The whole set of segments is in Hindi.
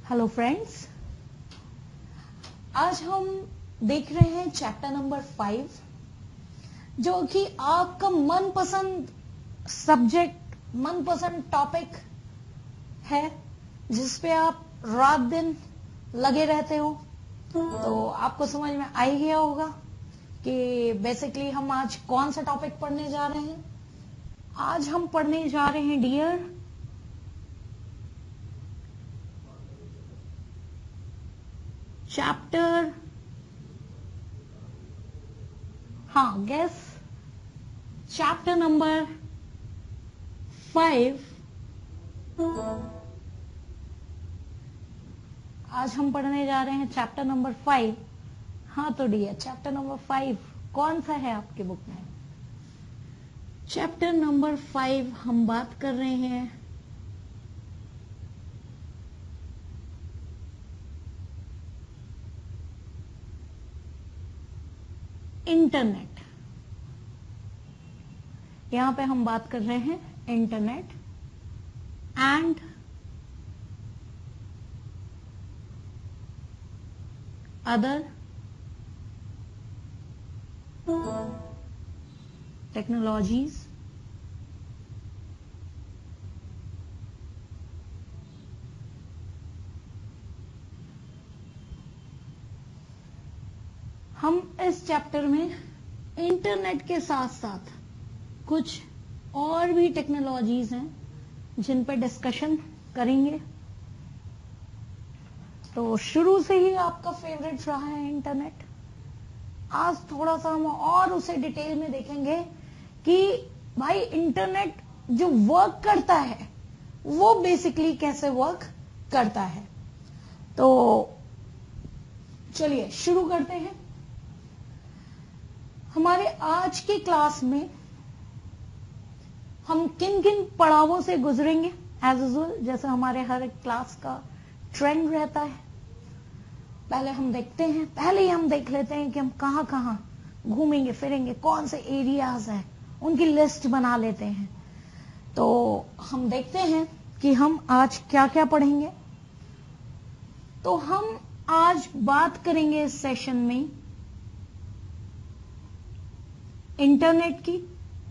हेलो फ्रेंड्स, आज हम देख रहे हैं चैप्टर नंबर 5, जो कि आपका मनपसंद सब्जेक्ट, मनपसंद टॉपिक है, जिस पे आप रात दिन लगे रहते हो। तो आपको समझ में आ ही गया होगा कि बेसिकली हम आज कौन सा टॉपिक पढ़ने जा रहे हैं। आज हम पढ़ने जा रहे हैं dear chapter, guess chapter number 5। आज हम पढ़ने जा रहे हैं चैप्टर नंबर 5। तो डियर, चैप्टर नंबर 5 कौन सा है आपके बुक में? चैप्टर नंबर 5 हम बात कर रहे हैं इंटरनेट। यहां पे हम बात कर रहे हैं इंटरनेट एंड अदर टेक्नोलॉजीज हम इस चैप्टर में इंटरनेट के साथ साथ कुछ और भी टेक्नोलॉजीज हैं जिन पर डिस्कशन करेंगे। तो शुरू से ही आपका फेवरेट रहा है इंटरनेट। आज थोड़ा सा हम और उसे डिटेल में देखेंगे कि भाई इंटरनेट जो वर्क करता है वो बेसिकली कैसे वर्क करता है। तो चलिए शुरू करते हैं। हमारे आज की क्लास में हम किन किन पड़ावों से गुजरेंगे, एज यूजुअल जैसे हमारे हर एक क्लास का ट्रेंड रहता है। पहले हम देख लेते हैं कि हम कहां कहां घूमेंगे फिरेंगे, कौन से एरियाज हैं, उनकी लिस्ट बना लेते हैं। तो हम देखते हैं कि हम आज क्या क्या पढ़ेंगे। तो हम आज बात करेंगे इस सेशन में इंटरनेट की,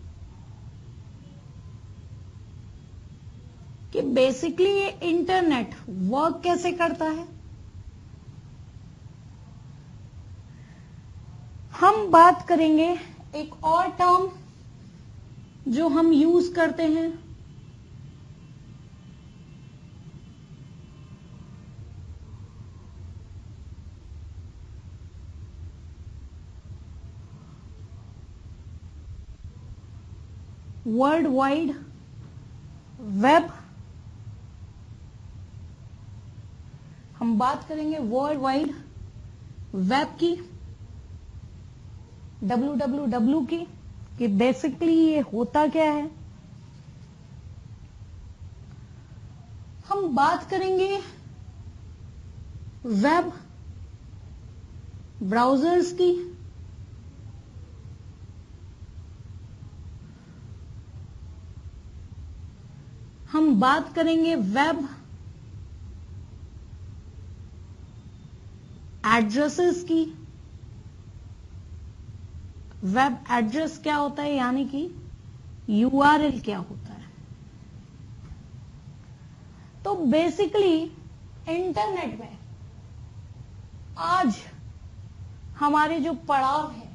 कि बेसिकली ये इंटरनेट वर्क कैसे करता है। हम बात करेंगे एक और टर्म जो हम यूज करते हैं, वर्ल्ड वाइड वेब। हम बात करेंगे वर्ल्ड वाइड वेब की, www की, कि बेसिकली ये होता क्या है। हम बात करेंगे वेब ब्राउजर्स की, हम बात करेंगे वेब एड्रेसेस की। वेब एड्रेस क्या होता है, यानी कि URL क्या होता है। तो बेसिकली इंटरनेट में आज हमारे जो पड़ाव है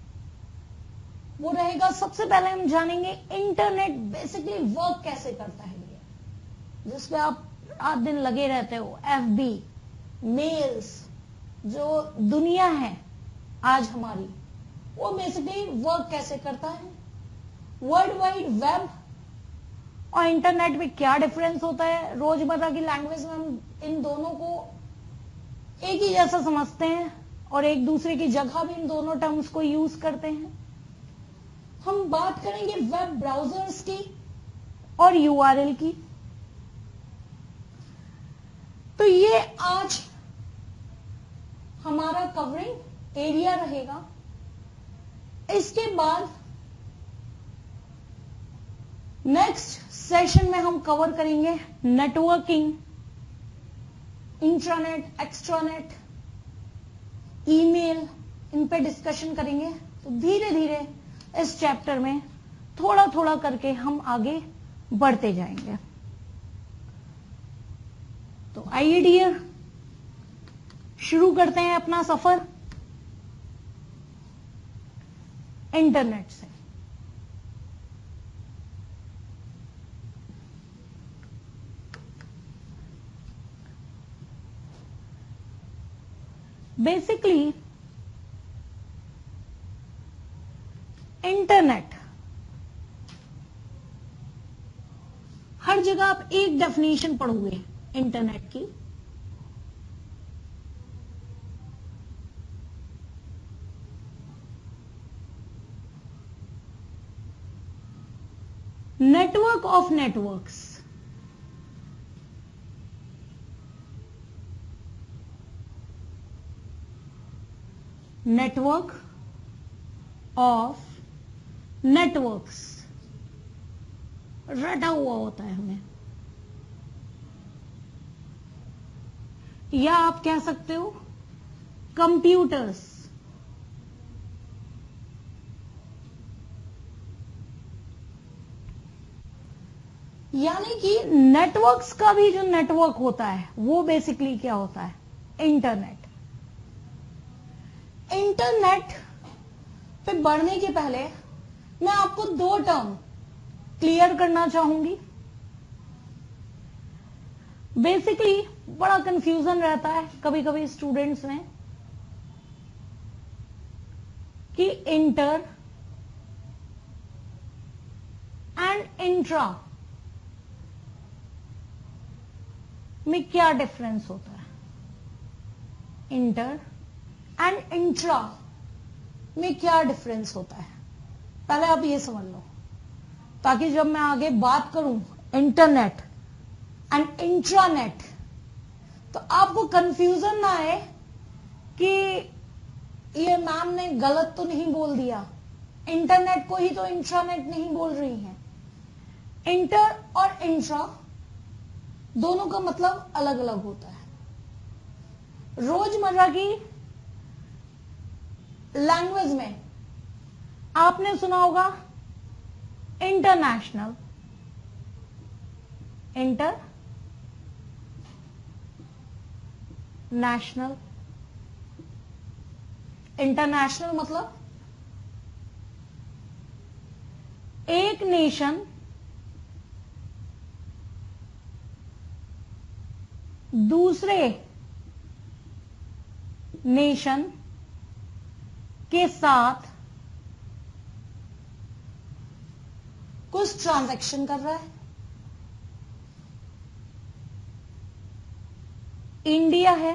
वो रहेगा, सबसे पहले हम जानेंगे इंटरनेट बेसिकली वर्क कैसे करता है, जिसपे आप रात दिन लगे रहते हो। FB, मेल्स, जो दुनिया है आज हमारी, वो बेसिकली वर्क कैसे करता है। वर्ल्ड वाइड वेब और इंटरनेट में क्या डिफरेंस होता है। रोजमर्रा की लैंग्वेज में हम इन दोनों को एक ही जैसा समझते हैं और एक दूसरे की जगह भी इन दोनों टर्म्स को यूज करते हैं। हम बात करेंगे वेब ब्राउजर्स की और URL की। तो ये आज हमारा कवरिंग एरिया रहेगा। इसके बाद नेक्स्ट सेशन में हम कवर करेंगे नेटवर्किंग इंट्रानेट, एक्स्ट्रानेट, ईमेल, इन पे डिस्कशन करेंगे। तो धीरे धीरे इस चैप्टर में थोड़ा थोड़ा करके हम आगे बढ़ते जाएंगे। तो आइए डियर, शुरू करते हैं अपना सफर इंटरनेट से। बेसिकली इंटरनेट, हर जगह आप एक डेफिनेशन पढ़ोगे इंटरनेट की। Network of networks, network of networks रटा हुआ होता है हमें, या आप कह सकते हो कंप्यूटर्स। यानी कि नेटवर्क्स का भी जो नेटवर्क होता है वो बेसिकली क्या होता है, इंटरनेट। इंटरनेट पे बढ़ने के पहले मैं आपको दो टर्म क्लियर करना चाहूंगी। बेसिकली बड़ा कंफ्यूजन रहता है कभी कभी स्टूडेंट्स में कि इंटर एंड इंट्रा में क्या डिफरेंस होता है। इंटर एंड इंट्रा में क्या डिफरेंस होता है, पहले आप ये समझ लो, ताकि जब मैं आगे बात करूं इंटरनेट एंड इंट्रानेट तो आपको कंफ्यूजन ना आए कि ये मैम ने गलत तो नहीं बोल दिया, इंटरनेट को ही तो इंट्रानेट नहीं बोल रही हैं। इंटर और इंट्रा दोनों का मतलब अलग अलग होता है। रोजमर्रा की लैंग्वेज में आपने सुना होगा इंटरनेशनल, इंटरनेशनल। इंटरनेशनल मतलब एक नेशन दूसरे नेशन के साथ कुछ ट्रांजैक्शन कर रहा है। इंडिया है,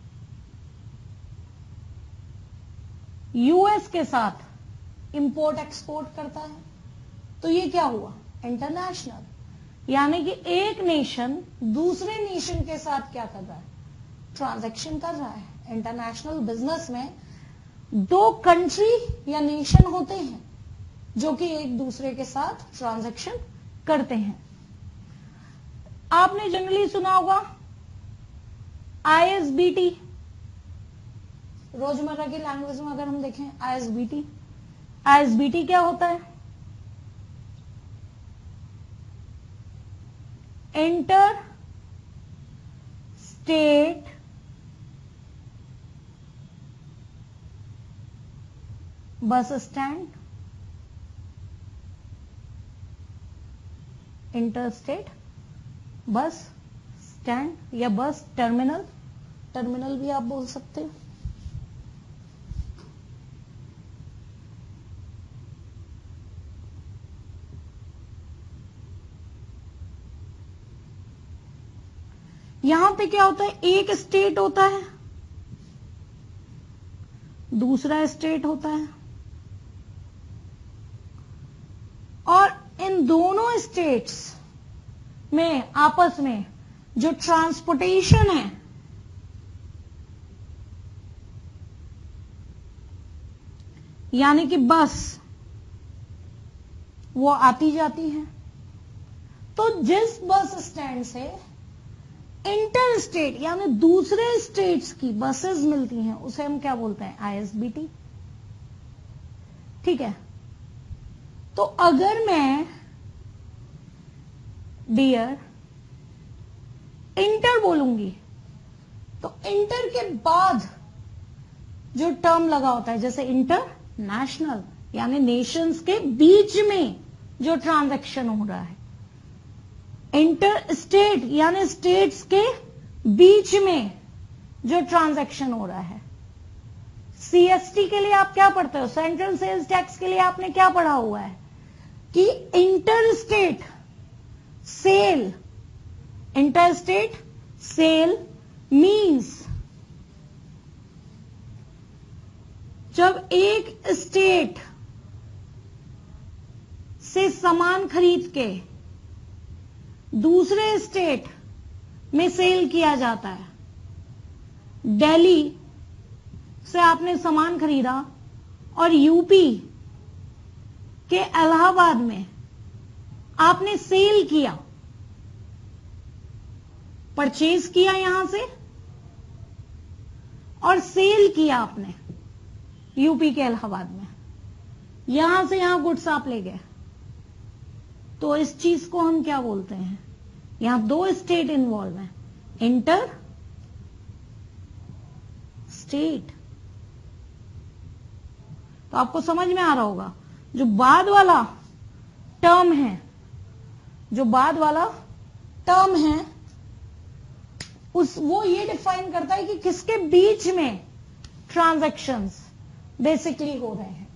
यूएस के साथ इंपोर्ट एक्सपोर्ट करता है, तो ये क्या हुआ, इंटरनेशनल। यानी कि एक नेशन दूसरे नेशन के साथ क्या कर रहा है, ट्रांजैक्शन कर रहा है। इंटरनेशनल बिजनेस में दो कंट्री या नेशन होते हैं जो कि एक दूसरे के साथ ट्रांजैक्शन करते हैं। आपने जनरली सुना होगा आईएसबीटी, रोजमर्रा की लैंग्वेज में अगर हम देखें आईएसबीटी, आईएसबीटी क्या होता है, inter state bus stand, interstate bus stand या बस टर्मिनल, टर्मिनल भी आप बोल सकते हो। यहां पे क्या होता है, एक स्टेट होता है, दूसरा स्टेट होता है, और इन दोनों स्टेट्स में आपस में जो ट्रांसपोर्टेशन है यानी कि बस वो आती जाती है। तो जिस बस स्टैंड से इंटर स्टेट यानी दूसरे स्टेट्स की बसेस मिलती हैं, उसे हम क्या बोलते हैं? आईएसबीटी। ठीक है, तो अगर मैं डियर इंटर बोलूंगी तो इंटर के बाद जो टर्म लगा होता है, जैसे इंटरनेशनल यानी नेशंस के बीच में जो ट्रांजैक्शन हो रहा है, इंटर स्टेट यानी स्टेट्स के बीच में जो ट्रांजैक्शन हो रहा है। सीएसटी के लिए आप क्या पढ़ते हो? सेंट्रल सेल्स टैक्स के लिए आपने क्या पढ़ा हुआ है कि इंटर स्टेट सेल मीन्स जब एक स्टेट से सामान खरीद के दूसरे स्टेट में सेल किया जाता है। दिल्ली से आपने सामान खरीदा और यूपी के इलाहाबाद में आपने सेल किया, परचेज किया यहां से और सेल किया आपने यूपी के इलाहाबाद में, यहां से यहां गुड्स आप ले गए, तो इस चीज को हम क्या बोलते हैं? यहां दो स्टेट इन्वॉल्व हैं, इंटर स्टेट। तो आपको समझ में आ रहा होगा जो बाद वाला टर्म है, वो ये डिफाइन करता है कि किसके बीच में ट्रांजैक्शंस बेसिकली हो रहे हैं।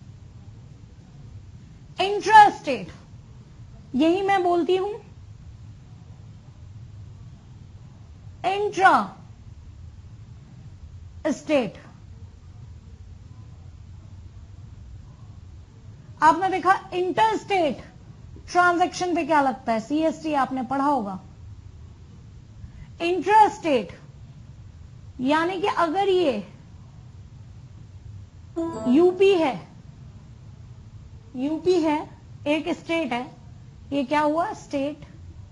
इंट्रा स्टेट, यही मैं बोलती हूं इंट्रा स्टेट। आपने देखा इंटर स्टेट ट्रांजैक्शन पे क्या लगता है? सीएसटी आपने पढ़ा होगा। इंट्रा स्टेट यानी कि अगर ये यूपी है, एक स्टेट है, ये क्या हुआ? स्टेट।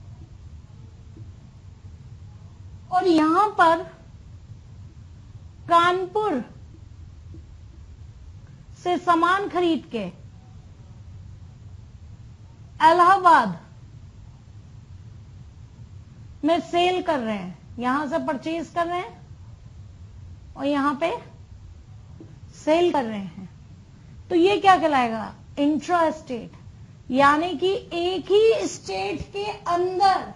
और यहां पर कानपुर से सामान खरीद के इलाहाबाद में सेल कर रहे हैं, यहां से परचेज कर रहे हैं और यहां पे सेल कर रहे हैं, तो ये क्या कहलाएगा? Intra state. यानी कि एक ही स्टेट के अंदर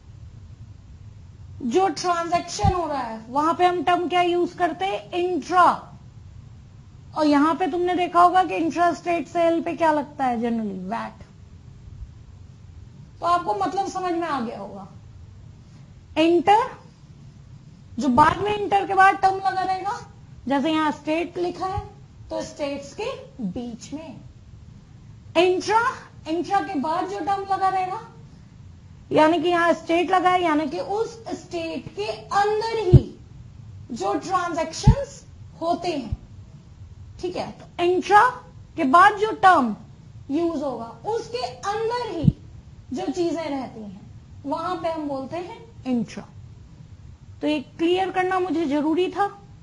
जो ट्रांजैक्शन हो रहा है वहां पे हम टर्म क्या यूज करते हैं? इंट्रा। और यहां पे तुमने देखा होगा कि इंट्रा स्टेट सेल पे क्या लगता है जनरली? वैट। तो आपको मतलब समझ में आ गया होगा। इंटर, जो बाद में इंटर के बाद टर्म लगा रहेगा, जैसे यहां स्टेट लिखा है तो स्टेट्स के बीच में। इंट्रा के बाद जो टर्म लगा रहेगा, यानी कि यहां स्टेट लगा है, यानी कि उस स्टेट के अंदर ही जो ट्रांजैक्शंस होते हैं। ठीक है, तो इंट्रा के बाद जो टर्म यूज होगा उसके अंदर ही जो चीजें रहती हैं वहां पे हम बोलते हैं इंट्रा। तो ये क्लियर करना मुझे जरूरी था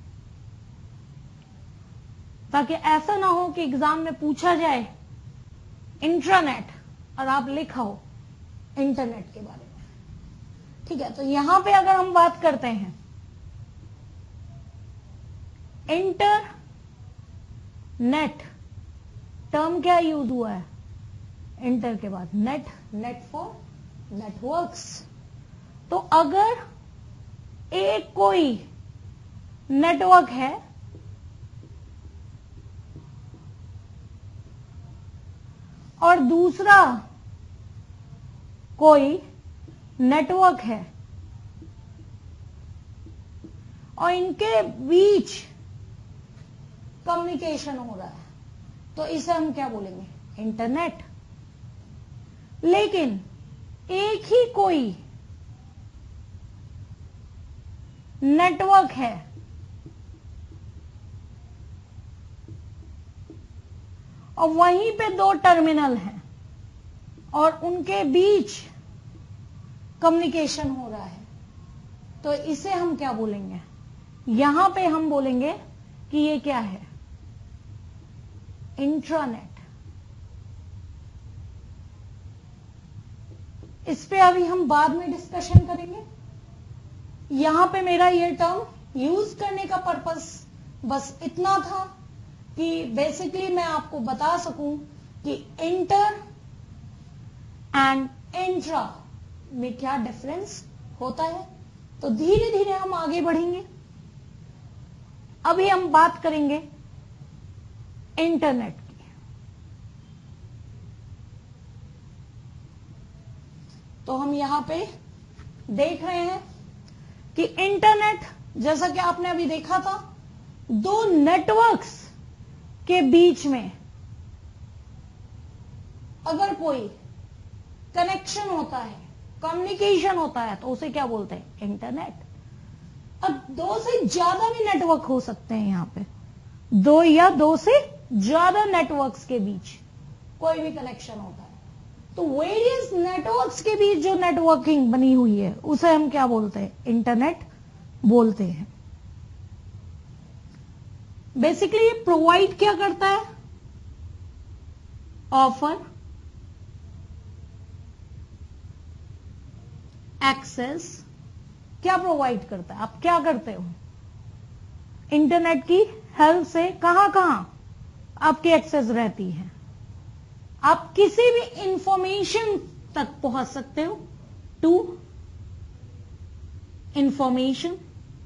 ताकि ऐसा ना हो कि एग्जाम में पूछा जाए इंट्रानेट और आप लिखा हो इंटरनेट के बारे में। ठीक है, तो यहां पे अगर हम बात करते हैं इंटरनेट, टर्म क्या यूज हुआ है? इंटर के बाद नेट फॉर नेटवर्क्स। तो अगर एक कोई नेटवर्क है और दूसरा कोई नेटवर्क है और इनके बीच कम्युनिकेशन हो रहा है, तो इसे हम क्या बोलेंगे? इंटरनेट। लेकिन एक ही कोई नेटवर्क है और वहीं पे दो टर्मिनल हैं और उनके बीच कम्युनिकेशन हो रहा है, तो इसे हम क्या बोलेंगे, यहां पे हम बोलेंगे कि ये क्या है, इंट्रानेट। इस पे अभी हम बाद में डिस्कशन करेंगे। यहां पे मेरा ये टर्म यूज करने का पर्पस बस इतना था कि बेसिकली मैं आपको बता सकूं कि इंटर एंड इंट्रा में क्या डिफरेंस होता है। तो धीरे धीरे हम आगे बढ़ेंगे। अभी हम बात करेंगे इंटरनेट की। तो हम यहां पे देख रहे हैं कि इंटरनेट, जैसा कि आपने अभी देखा था, दो नेटवर्क्स के बीच में अगर कोई कनेक्शन होता है, कम्युनिकेशन होता है, तो उसे क्या बोलते हैं, इंटरनेट। अब दो से ज्यादा भी नेटवर्क हो सकते हैं, यहां पे दो या दो से ज्यादा नेटवर्क्स के बीच कोई भी कनेक्शन होता है, तो वेरियस नेटवर्क्स के बीच जो नेटवर्किंग बनी हुई है उसे हम क्या बोलते हैं, इंटरनेट बोलते हैं। बेसिकली ये प्रोवाइड क्या करता है, ऑफर एक्सेस। क्या प्रोवाइड करता है, आप क्या करते हो, इंटरनेट की हेल्प से कहां कहां आपकी एक्सेस रहती है, आप किसी भी इंफॉर्मेशन तक पहुंच सकते हो। टू इंफॉर्मेशन,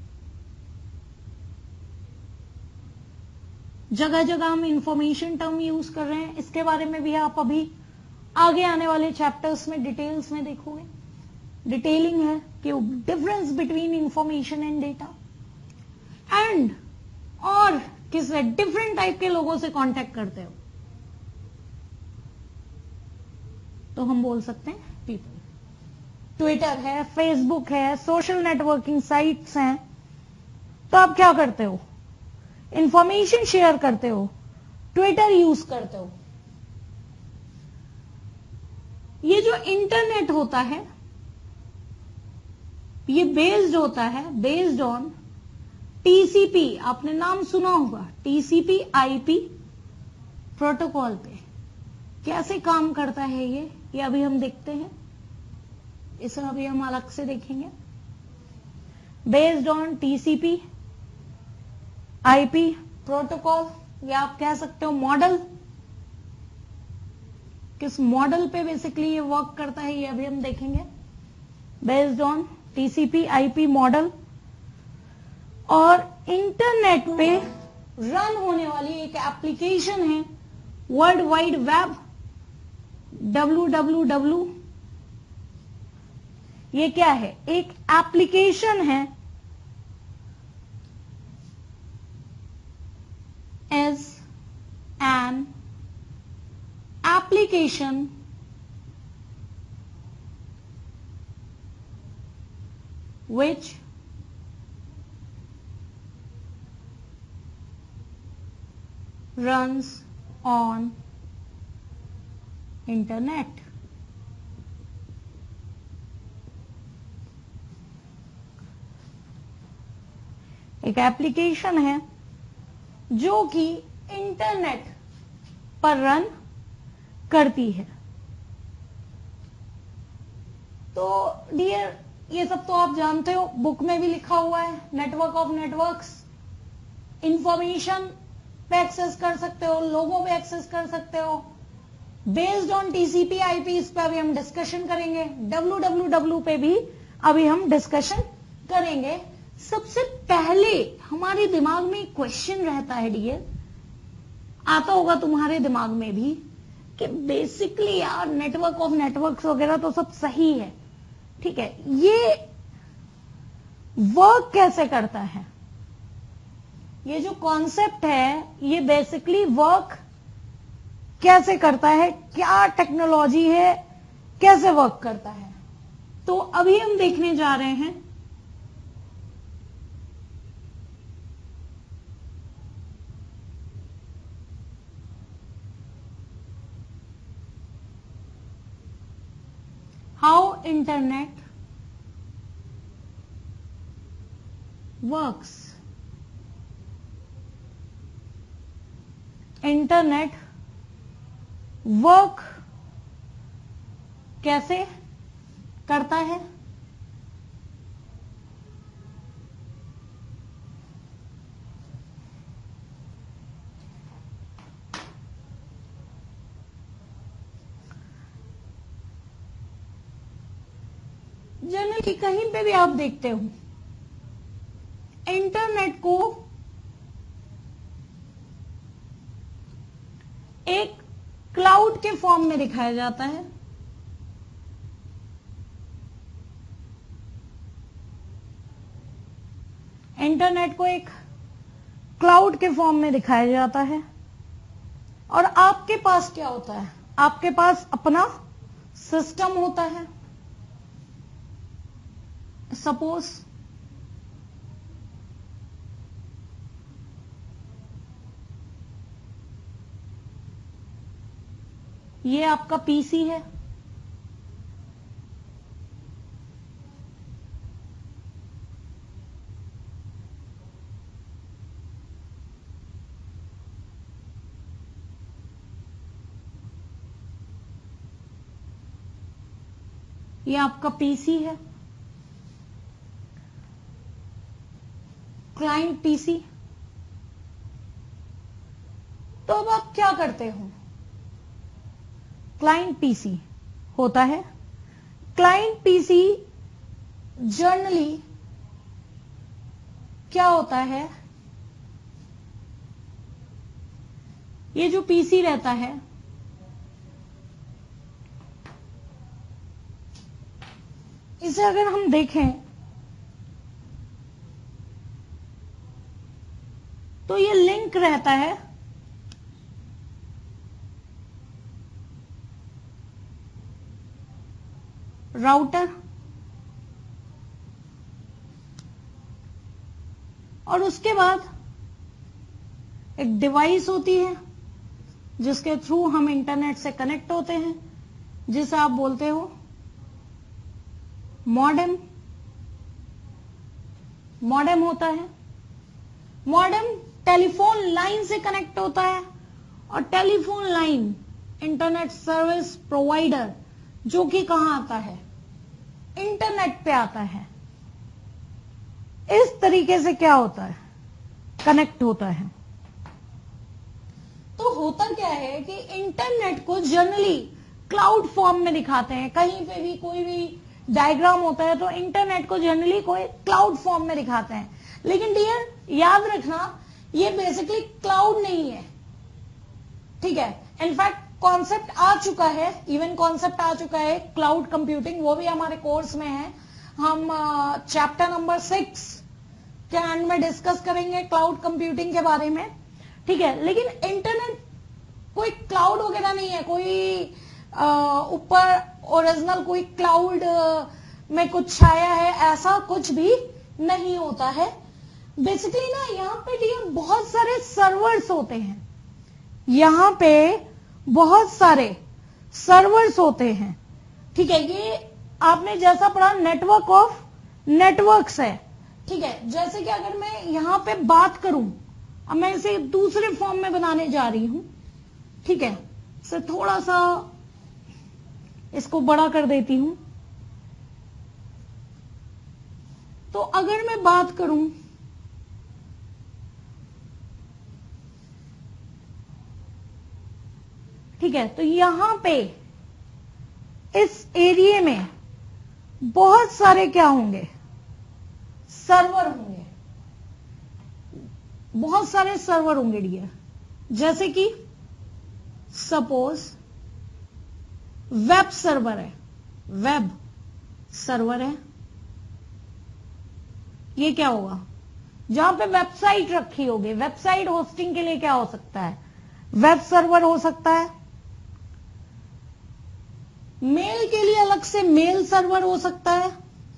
जगह जगह हम इंफॉर्मेशन टर्म यूज कर रहे हैं, इसके बारे में भी आप अभी आगे आने वाले चैप्टर्स में डिटेल्स में देखोगे। डिटेलिंग है कि difference between information and data, and और किससे डिफरेंट टाइप के लोगों से कांटेक्ट करते हो, तो हम बोल सकते हैं पीपल। ट्विटर है, फेसबुक है, सोशल नेटवर्किंग साइट्स हैं, तो आप क्या करते हो, इंफॉर्मेशन शेयर करते हो, ट्विटर यूज करते हो। ये जो इंटरनेट होता है ये बेस्ड होता है, बेस्ड ऑन टीसीपी, आपने नाम सुना होगा, टीसीपी आईपी प्रोटोकॉल पे। कैसे काम करता है ये अभी हम देखते हैं, इसे अभी हम अलग से देखेंगे। Based on TCP IP protocol, या आप कह सकते हो मॉडल, किस मॉडल पे बेसिकली ये वर्क करता है ये अभी हम देखेंगे। Based on TCP IP model, और इंटरनेट पे रन होने वाली एक एप्लीकेशन है वर्ल्ड वाइड वेब, www। ये क्या है, एक एप्लीकेशन है, is an application which runs on internet। एक एप्लीकेशन है जो कि इंटरनेट पर रन करती है। तो डियर, ये सब तो आप जानते हो, बुक में भी लिखा हुआ है, नेटवर्क ऑफ नेटवर्क्स। इंफॉर्मेशन पे एक्सेस कर सकते हो, लोगों पे एक्सेस कर सकते हो, बेस्ड ऑन टीसीपी आईपी। इस पे अभी हम डिस्कशन करेंगे। www पे भी अभी हम डिस्कशन करेंगे। सबसे पहले हमारे दिमाग में एक क्वेश्चन रहता है डियर, आता होगा तुम्हारे दिमाग में भी, कि बेसिकली यार नेटवर्क ऑफ नेटवर्क्स वगैरह तो सब सही है, ठीक है, ये वर्क कैसे करता है, ये जो कॉन्सेप्ट है ये बेसिकली वर्क कैसे करता है, क्या टेक्नोलॉजी है, कैसे वर्क करता है। तो अभी हम देखने जा रहे हैं how internet works, internet work कैसे करता है? जनरली कहीं पे भी आप देखते हो इंटरनेट को एक क्लाउड के फॉर्म में दिखाया जाता है। इंटरनेट को एक क्लाउड के फॉर्म में दिखाया जाता है और आपके पास क्या होता है? आपके पास अपना सिस्टम होता है। सपोज ये आपका पीसी है, ये आपका पीसी है, क्लाइंट पीसी। तो अब आप क्या करते हो? क्लाइंट पीसी होता है। क्लाइंट पीसी जनरली क्या होता है? ये जो पीसी रहता है इसे अगर हम देखें तो ये लिंक रहता है राउटर और उसके बाद एक डिवाइस होती है जिसके थ्रू हम इंटरनेट से कनेक्ट होते हैं, जिसे आप बोलते हो मॉडेम। मॉडेम होता है। मॉडेम टेलीफोन लाइन से कनेक्ट होता है और telephone line internet service provider जो कि कहां आता है? इंटरनेट पे आता है। इस तरीके से क्या होता है? कनेक्ट होता है। तो होता क्या है कि इंटरनेट को जनरली क्लाउड फॉर्म में दिखाते हैं। कहीं पे भी कोई भी डायग्राम होता है तो इंटरनेट को जनरली कोई क्लाउड फॉर्म में दिखाते हैं। लेकिन डियर याद रखना ये बेसिकली क्लाउड नहीं है, ठीक है। इनफैक्ट कॉन्सेप्ट आ चुका है, इवन कॉन्सेप्ट आ चुका है क्लाउड कंप्यूटिंग, वो भी हमारे कोर्स में है। हम चैप्टर नंबर 6 के एंड में डिस्कस करेंगे क्लाउड कंप्यूटिंग के बारे में, ठीक है। लेकिन इंटरनेट कोई क्लाउड वगैरह नहीं है, कोई ऊपर ओरिजिनल कोई क्लाउड में कुछ छाया है, ऐसा कुछ भी नहीं होता है। बेसिकली ना यहाँ पे डियर बहुत सारे सर्वर्स होते हैं, यहाँ पे बहुत सारे सर्वर्स होते हैं, ठीक है। ये आपने जैसा पढ़ा नेटवर्क ऑफ नेटवर्क्स है, ठीक है। जैसे कि अगर मैं यहां पे बात करूं, अब मैं इसे दूसरे फॉर्म में बनाने जा रही हूं, ठीक है। इसे थोड़ा सा इसको बड़ा कर देती हूं। तो अगर मैं बात करूं ठीक है, तो यहां पे इस एरिया में बहुत सारे क्या होंगे? सर्वर होंगे, बहुत सारे सर्वर होंगे डियर। जैसे कि सपोज वेब सर्वर है, वेब सर्वर है, ये क्या होगा? जहां पे वेबसाइट रखी होगी, वेबसाइट होस्टिंग के लिए क्या हो सकता है? वेब सर्वर हो सकता है। मेल के लिए अलग से मेल सर्वर हो सकता है,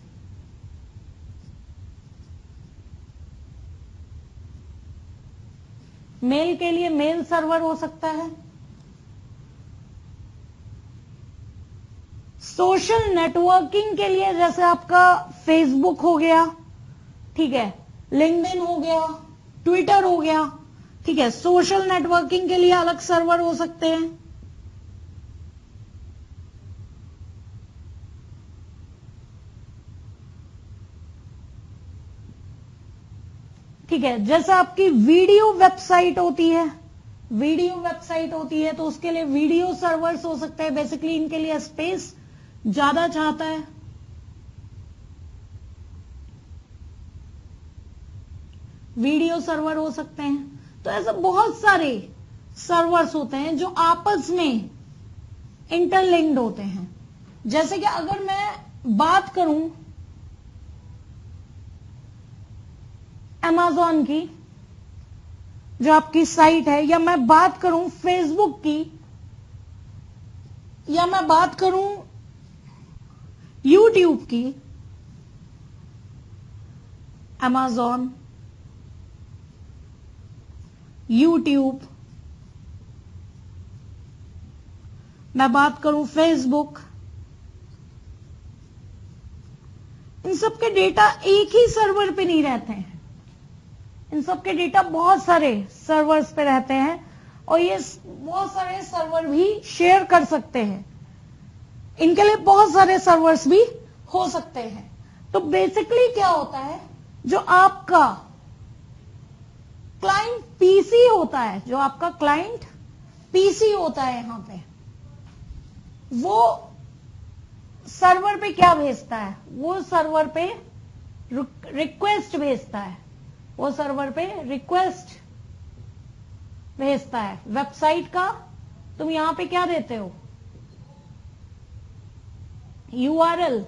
मेल के लिए मेल सर्वर हो सकता है। सोशल नेटवर्किंग के लिए जैसे आपका फेसबुक हो गया, ठीक है, लिंक्डइन हो गया, ट्विटर हो गया, ठीक है। सोशल नेटवर्किंग के लिए अलग सर्वर हो सकते हैं, ठीक है। जैसे आपकी वीडियो वेबसाइट होती है, वीडियो वेबसाइट होती है तो उसके लिए वीडियो सर्वर्स हो सकते हैं। बेसिकली इनके लिए स्पेस ज्यादा चाहता है, वीडियो सर्वर हो सकते हैं। तो ऐसे बहुत सारे सर्वर्स होते हैं जो आपस में इंटरलिंक्ड होते हैं। जैसे कि अगर मैं बात करूं Amazon की जो आपकी साइट है, या मैं बात करूं फेसबुक की, या मैं बात करूं YouTube की, Amazon, YouTube, मैं बात करूं फेसबुक, इन सब के डेटा एक ही सर्वर पे नहीं रहते हैं। इन सब के डेटा बहुत सारे सर्वर्स पे रहते हैं और ये बहुत सारे सर्वर भी शेयर कर सकते हैं। इनके लिए बहुत सारे सर्वर्स भी हो सकते हैं। तो बेसिकली क्या होता है, जो आपका क्लाइंट पीसी होता है, जो आपका क्लाइंट पीसी होता है यहां पे, वो सर्वर पे क्या भेजता है, वो सर्वर पे रिक्वेस्ट भेजता है, वो सर्वर पे रिक्वेस्ट भेजता है। वेबसाइट का तुम यहां पे क्या देते हो, यूआरएल,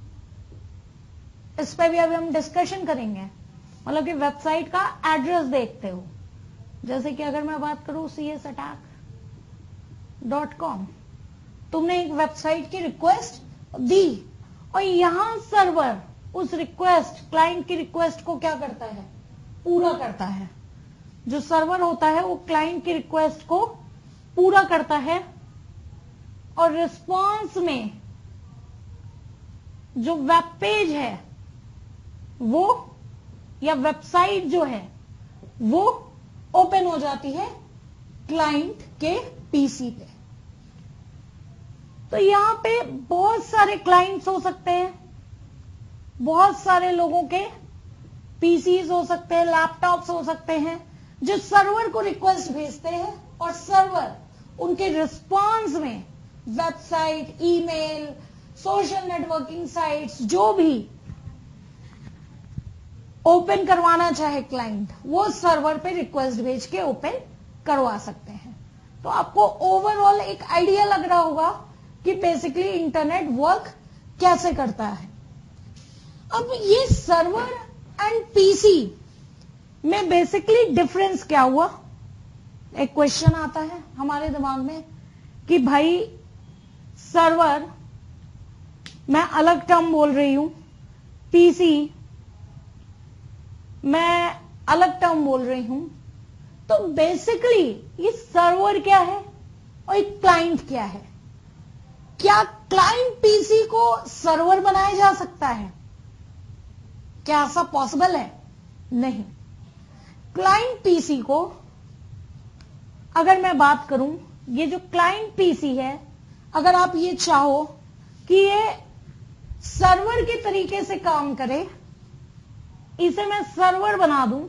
इस पे भी अभी हम डिस्कशन करेंगे। मतलब कि वेबसाइट का एड्रेस देखते हो। जैसे कि अगर मैं बात करूं CSattack.com, तुमने एक वेबसाइट की रिक्वेस्ट दी और यहां सर्वर उस रिक्वेस्ट, क्लाइंट की रिक्वेस्ट को क्या करता है, पूरा करता है। जो सर्वर होता है वो क्लाइंट की रिक्वेस्ट को पूरा करता है और रिस्पांस में जो वेब पेज है वो, या वेबसाइट जो है वो ओपन हो जाती है क्लाइंट के पीसी पे। तो यहां पे बहुत सारे क्लाइंट्स हो सकते हैं, बहुत सारे लोगों के पीसीज हो सकते हैं, लैपटॉप्स हो सकते हैं, जो सर्वर को रिक्वेस्ट भेजते हैं और सर्वर उनके रिस्पांस में website, email, social networking sites जो भी ओपन करवाना चाहे क्लाइंट, वो सर्वर पे रिक्वेस्ट भेज के ओपन करवा सकते हैं। तो आपको ओवरऑल एक आइडिया लग रहा होगा कि बेसिकली इंटरनेट वर्क कैसे करता है। अब ये सर्वर एंड पीसी में बेसिकली डिफरेंस क्या हुआ, एक क्वेश्चन आता है हमारे दिमाग में कि भाई सर्वर, मैं अलग टर्म बोल रही हूं, पीसी मैं अलग टर्म बोल रही हूं। तो बेसिकली ये सर्वर क्या है और एक क्लाइंट क्या है। क्या क्लाइंट पीसी को सर्वर बनाया जा सकता है, क्या ऐसा पॉसिबल है? नहीं। क्लाइंट पीसी को अगर मैं बात करूं, ये जो क्लाइंट पीसी है, अगर आप ये चाहो कि ये सर्वर के तरीके से काम करे, इसे मैं सर्वर बना दूं,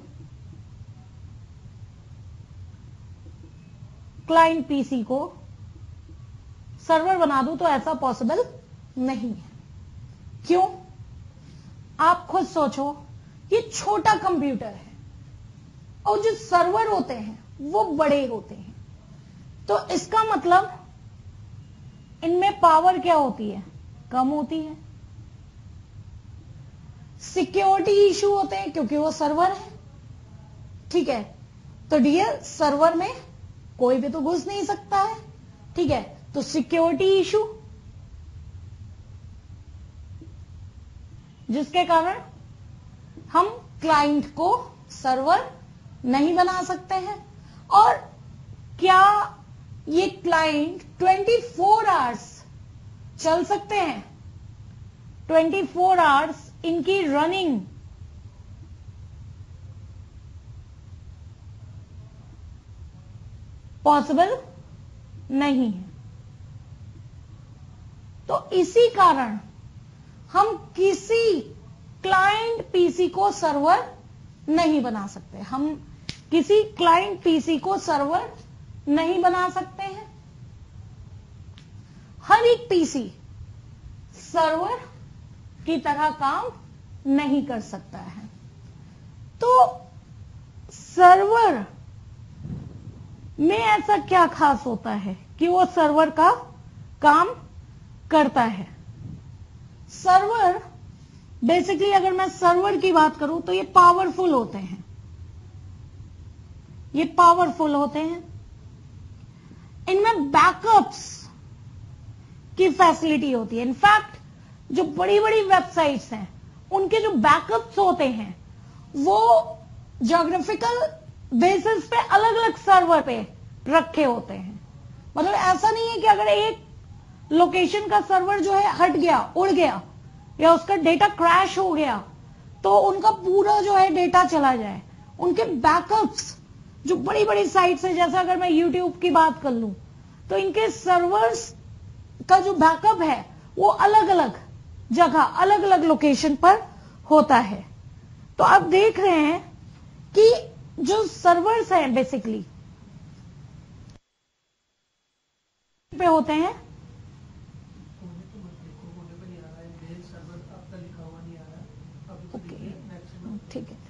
क्लाइंट पीसी को सर्वर बना दूं, तो ऐसा पॉसिबल नहीं है। क्यों? आप खुद सोचो, ये छोटा कंप्यूटर है और जो सर्वर होते हैं वो बड़े होते हैं। तो इसका मतलब इनमें पावर क्या होती है, कम होती है। सिक्योरिटी इशू होते हैं क्योंकि वो सर्वर है, ठीक है। तो डियर, सर्वर में कोई भी तो घुस नहीं सकता है, ठीक है। तो सिक्योरिटी इशू, जिसके कारण हम क्लाइंट को सर्वर नहीं बना सकते हैं। और क्या ये क्लाइंट 24 आवर्स चल सकते हैं? 24 आवर्स इनकी रनिंग पॉसिबल नहीं है। तो इसी कारण हम किसी क्लाइंट पीसी को सर्वर नहीं बना सकते। हम किसी क्लाइंट पीसी को सर्वर नहीं बना सकते हैं। हर एक पीसी सर्वर की तरह काम नहीं कर सकता है। तो सर्वर में ऐसा क्या खास होता है कि वो सर्वर का काम करता है? सर्वर बेसिकली, अगर मैं सर्वर की बात करूं तो ये पावरफुल होते हैं। ये पावरफुल होते हैं। इनमें बैकअप्स की फैसिलिटी होती है। इनफैक्ट जो बड़ी बड़ी वेबसाइट्स हैं उनके जो बैकअप्स होते हैं वो ज्योग्राफिकल बेसिस पे अलग अलग सर्वर पे रखे होते हैं। मतलब ऐसा नहीं है कि अगर एक लोकेशन का सर्वर जो है हट गया, उड़ गया, या उसका डेटा क्रैश हो गया तो उनका पूरा जो है डेटा चला जाए। उनके बैकअप्स जो बड़ी बड़ी साइट्स है, जैसा अगर मैं यूट्यूब की बात कर लूं तो इनके सर्वर्स का जो बैकअप है वो अलग अलग जगह, अलग अलग लोकेशन पर होता है। तो आप देख रहे हैं कि जो सर्वर्स हैं बेसिकली पे होते हैं। ठीक है।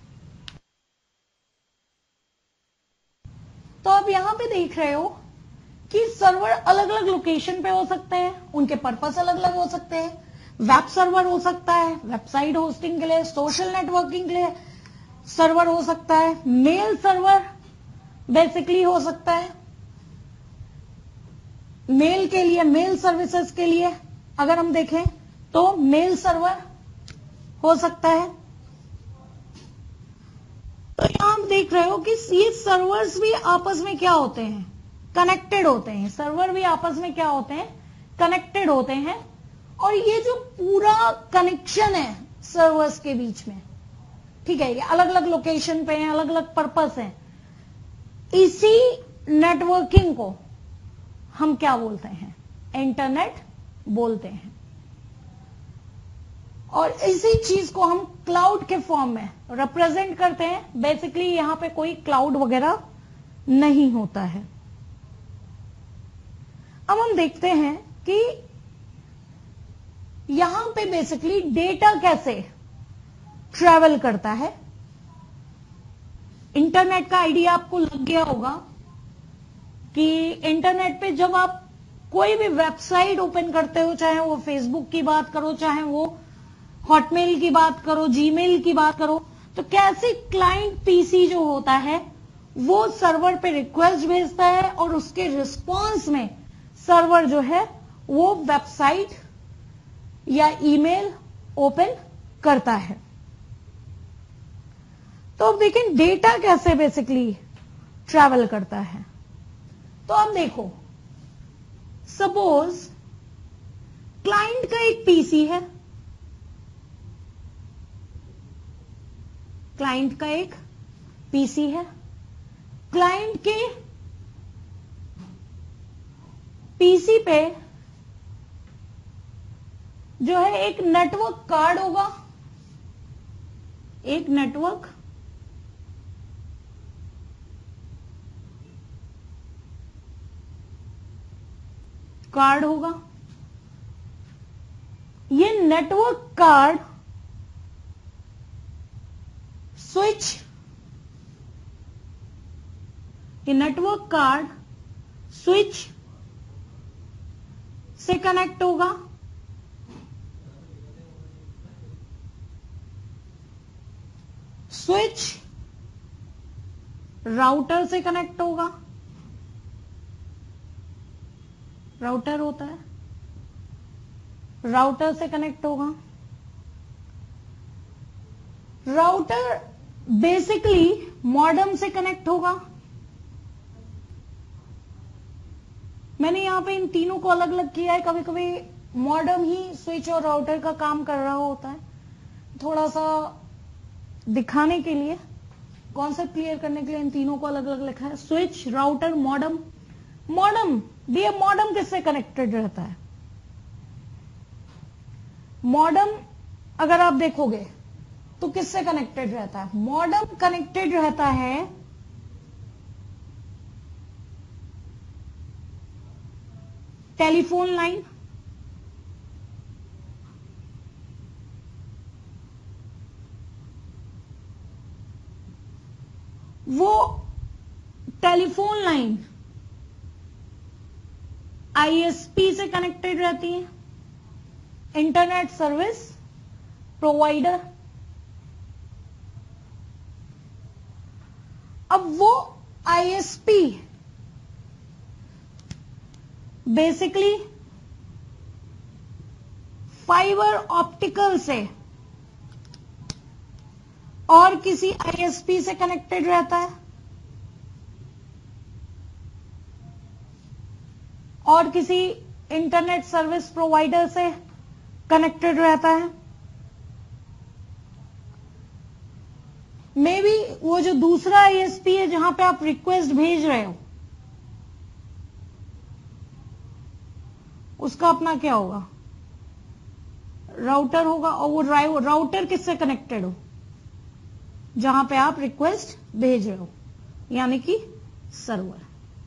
तो आप यहां पे देख रहे हो कि सर्वर अलग अलग लोकेशन पे हो सकते हैं, उनके पर्पस अलग अलग हो सकते हैं। वेब सर्वर हो सकता है वेबसाइट होस्टिंग के लिए, सोशल नेटवर्किंग के लिए सर्वर हो सकता है, मेल सर्वर बेसिकली हो सकता है, मेल के लिए, मेल सर्विसेज के लिए अगर हम देखें तो मेल सर्वर हो सकता है। तो यहां आप देख रहे हो कि ये सर्वर्स भी आपस में क्या होते हैं, कनेक्टेड होते हैं। सर्वर भी आपस में क्या होते हैं, कनेक्टेड होते हैं। और ये जो पूरा कनेक्शन है सर्वर्स के बीच में, ठीक है, ये अलग अलग लोकेशन पे हैं, अलग अलग पर्पस हैं। इसी नेटवर्किंग को हम क्या बोलते हैं, इंटरनेट बोलते हैं। और इसी चीज को हम क्लाउड के फॉर्म में रिप्रेजेंट करते हैं। बेसिकली यहां पे कोई क्लाउड वगैरह नहीं होता है। अब हम देखते हैं कि यहां पे बेसिकली डेटा कैसे ट्रैवल करता है। इंटरनेट का आइडिया आपको लग गया होगा कि इंटरनेट पे जब आप कोई भी वेबसाइट ओपन करते हो, चाहे वो फेसबुक की बात करो, चाहे वो हॉटमेल की बात करो, जीमेल की बात करो, तो कैसे क्लाइंट पीसी जो होता है वो सर्वर पे रिक्वेस्ट भेजता है और उसके रिस्पांस में सर्वर जो है वो वेबसाइट या ईमेल ओपन करता है। तो अब देखें डेटा कैसे बेसिकली ट्रैवल करता है। तो अब देखो, सपोज क्लाइंट का एक पीसी है, क्लाइंट का एक पीसी है, क्लाइंट के पीसी पे जो है एक नेटवर्क कार्ड होगा, एक नेटवर्क कार्ड होगा। ये नेटवर्क कार्ड स्विच, ये नेटवर्क कार्ड स्विच से कनेक्ट होगा, स्विच राउटर से कनेक्ट होगा, राउटर होता है, राउटर से कनेक्ट होगा। राउटर बेसिकली मॉडेम से कनेक्ट होगा। मैंने यहां पे इन तीनों को अलग अलग किया है। कभी कभी मॉडेम ही स्विच और राउटर का काम कर रहा होता है, थोड़ा सा दिखाने के लिए कॉन्सेप्ट क्लियर करने के लिए इन तीनों को अलग अलग लिखा है। Switch, router, modem. मॉडम, भैया मॉडम किससे कनेक्टेड रहता है? मॉडम अगर आप देखोगे तो किससे कनेक्टेड रहता है? मॉडम कनेक्टेड रहता है टेलीफोन लाइन, वो टेलीफोन लाइन आईएसपी से कनेक्टेड रहती है, इंटरनेट सर्विस प्रोवाइडर। अब वो आईएसपी बेसिकली फाइबर ऑप्टिकल से और किसी आईएसपी से कनेक्टेड रहता है, और किसी इंटरनेट सर्विस प्रोवाइडर से कनेक्टेड रहता है। मे बी वो जो दूसरा आईएसपी है जहां पे आप रिक्वेस्ट भेज रहे हो, उसका अपना क्या होगा? राउटर होगा, और वो राउटर किससे कनेक्टेड हो? जहां पे आप रिक्वेस्ट भेज रहे हो, यानी कि सर्वर।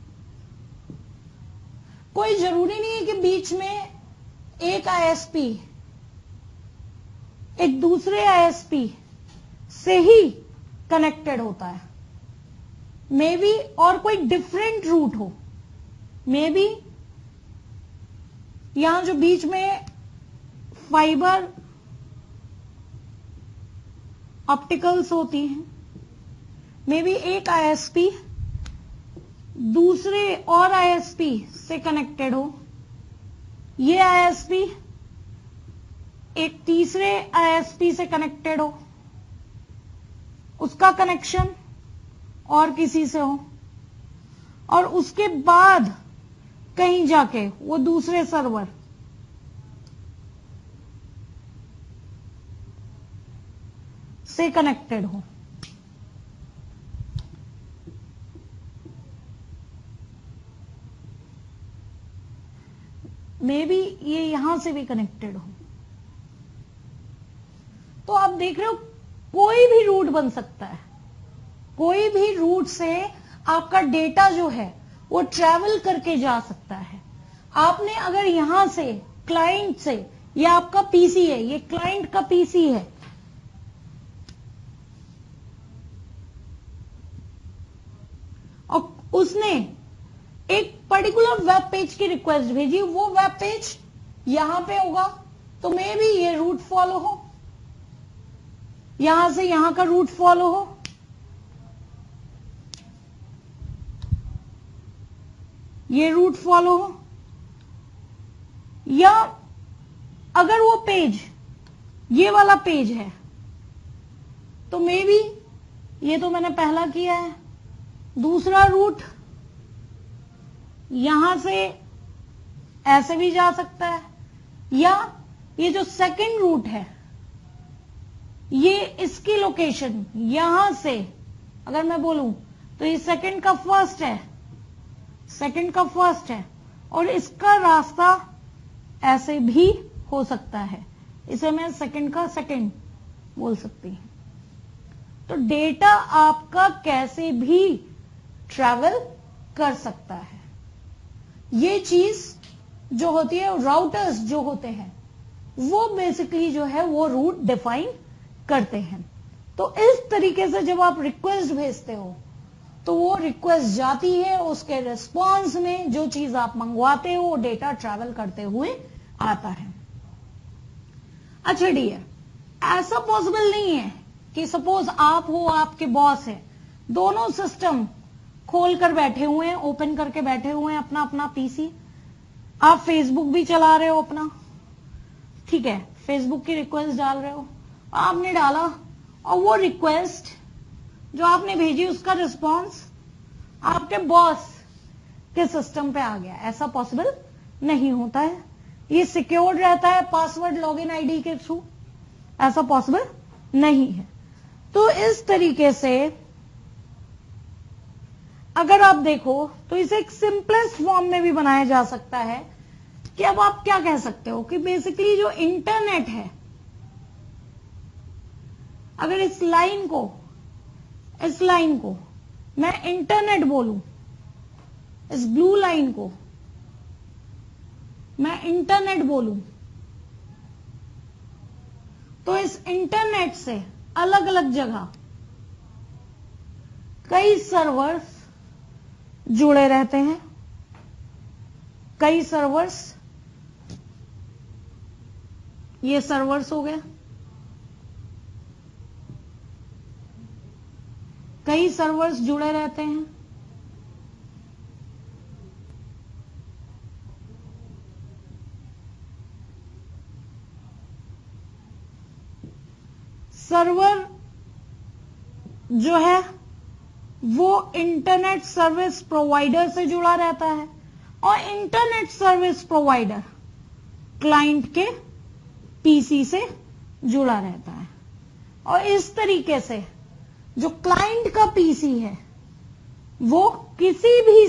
कोई जरूरी नहीं है कि बीच में एक आईएसपी एक दूसरे आईएसपी से ही कनेक्टेड होता है। मे बी और कोई डिफरेंट रूट हो, मे बी यहां जो बीच में फाइबर ऑप्टिकल्स होती हैं, मे बी एक आईएसपी दूसरे और आईएसपी से कनेक्टेड हो, ये आईएसपी एक तीसरे आईएसपी से कनेक्टेड हो, उसका कनेक्शन और किसी से हो, और उसके बाद कहीं जाके वो दूसरे सर्वर से कनेक्टेड हो। मे बी ये यहां से भी कनेक्टेड हो। तो आप देख रहे हो कोई भी रूट बन सकता है, कोई भी रूट से आपका डेटा जो है वो ट्रैवल करके जा सकता है। आपने अगर यहां से क्लाइंट से, ये आपका पीसी है, ये क्लाइंट का पीसी है, और उसने एक पर्टिकुलर वेब पेज की रिक्वेस्ट भेजी, वो वेब पेज यहां पे होगा, तो मे बी ये रूट फॉलो हो, यहां से यहां का रूट फॉलो हो, ये रूट फॉलो हो, या अगर वो पेज ये वाला पेज है तो मे बी ये तो मैंने पहला किया है, दूसरा रूट यहां से ऐसे भी जा सकता है, या ये जो सेकंड रूट है ये इसकी लोकेशन यहां से अगर मैं बोलूं तो ये सेकंड का फर्स्ट है, सेकंड का फर्स्ट है, और इसका रास्ता ऐसे भी हो सकता है, इसे मैं सेकंड का सेकंड बोल सकती हूं। तो डेटा आपका कैसे भी ट्रैवल कर सकता है। ये चीज जो होती है, राउटर्स जो होते हैं वो बेसिकली जो है वो रूट डिफाइन करते हैं। तो इस तरीके से जब आप रिक्वेस्ट भेजते हो तो वो रिक्वेस्ट जाती है, उसके रिस्पांस में जो चीज आप मंगवाते हो वो डेटा ट्रैवल करते हुए आता है। अच्छा डियर, ऐसा पॉसिबल नहीं है कि सपोज आप हो, आपके बॉस है, दोनों सिस्टम खोल कर बैठे हुए हैं, ओपन करके बैठे हुए हैं अपना अपना पीसी, आप फेसबुक भी चला रहे हो अपना, ठीक है, फेसबुक की रिक्वेस्ट डाल रहे हो, आपने डाला और वो रिक्वेस्ट जो आपने भेजी उसका रिस्पांस आपके बॉस के सिस्टम पे आ गया। ऐसा पॉसिबल नहीं होता है, ये सिक्योर्ड रहता है पासवर्ड लॉगिन आईडी के थ्रू, ऐसा पॉसिबल नहीं है। तो इस तरीके से अगर आप देखो तो इसे एक सिंपलेस्ट फॉर्म में भी बनाया जा सकता है कि अब आप क्या कह सकते हो कि बेसिकली जो इंटरनेट है, अगर इस लाइन को मैं इंटरनेट बोलूं, इस ब्लू लाइन को मैं इंटरनेट बोलूं, तो इस इंटरनेट से अलग अलग जगह कई सर्वर्स जुड़े रहते हैं, कई सर्वर्स, ये सर्वर्स हो गए, कई सर्वर्स जुड़े रहते हैं, सर्वर जो है वो इंटरनेट सर्विस प्रोवाइडर से जुड़ा रहता है और इंटरनेट सर्विस प्रोवाइडर क्लाइंट के पीसी से जुड़ा रहता है। और इस तरीके से जो क्लाइंट का पीसी है वो किसी भी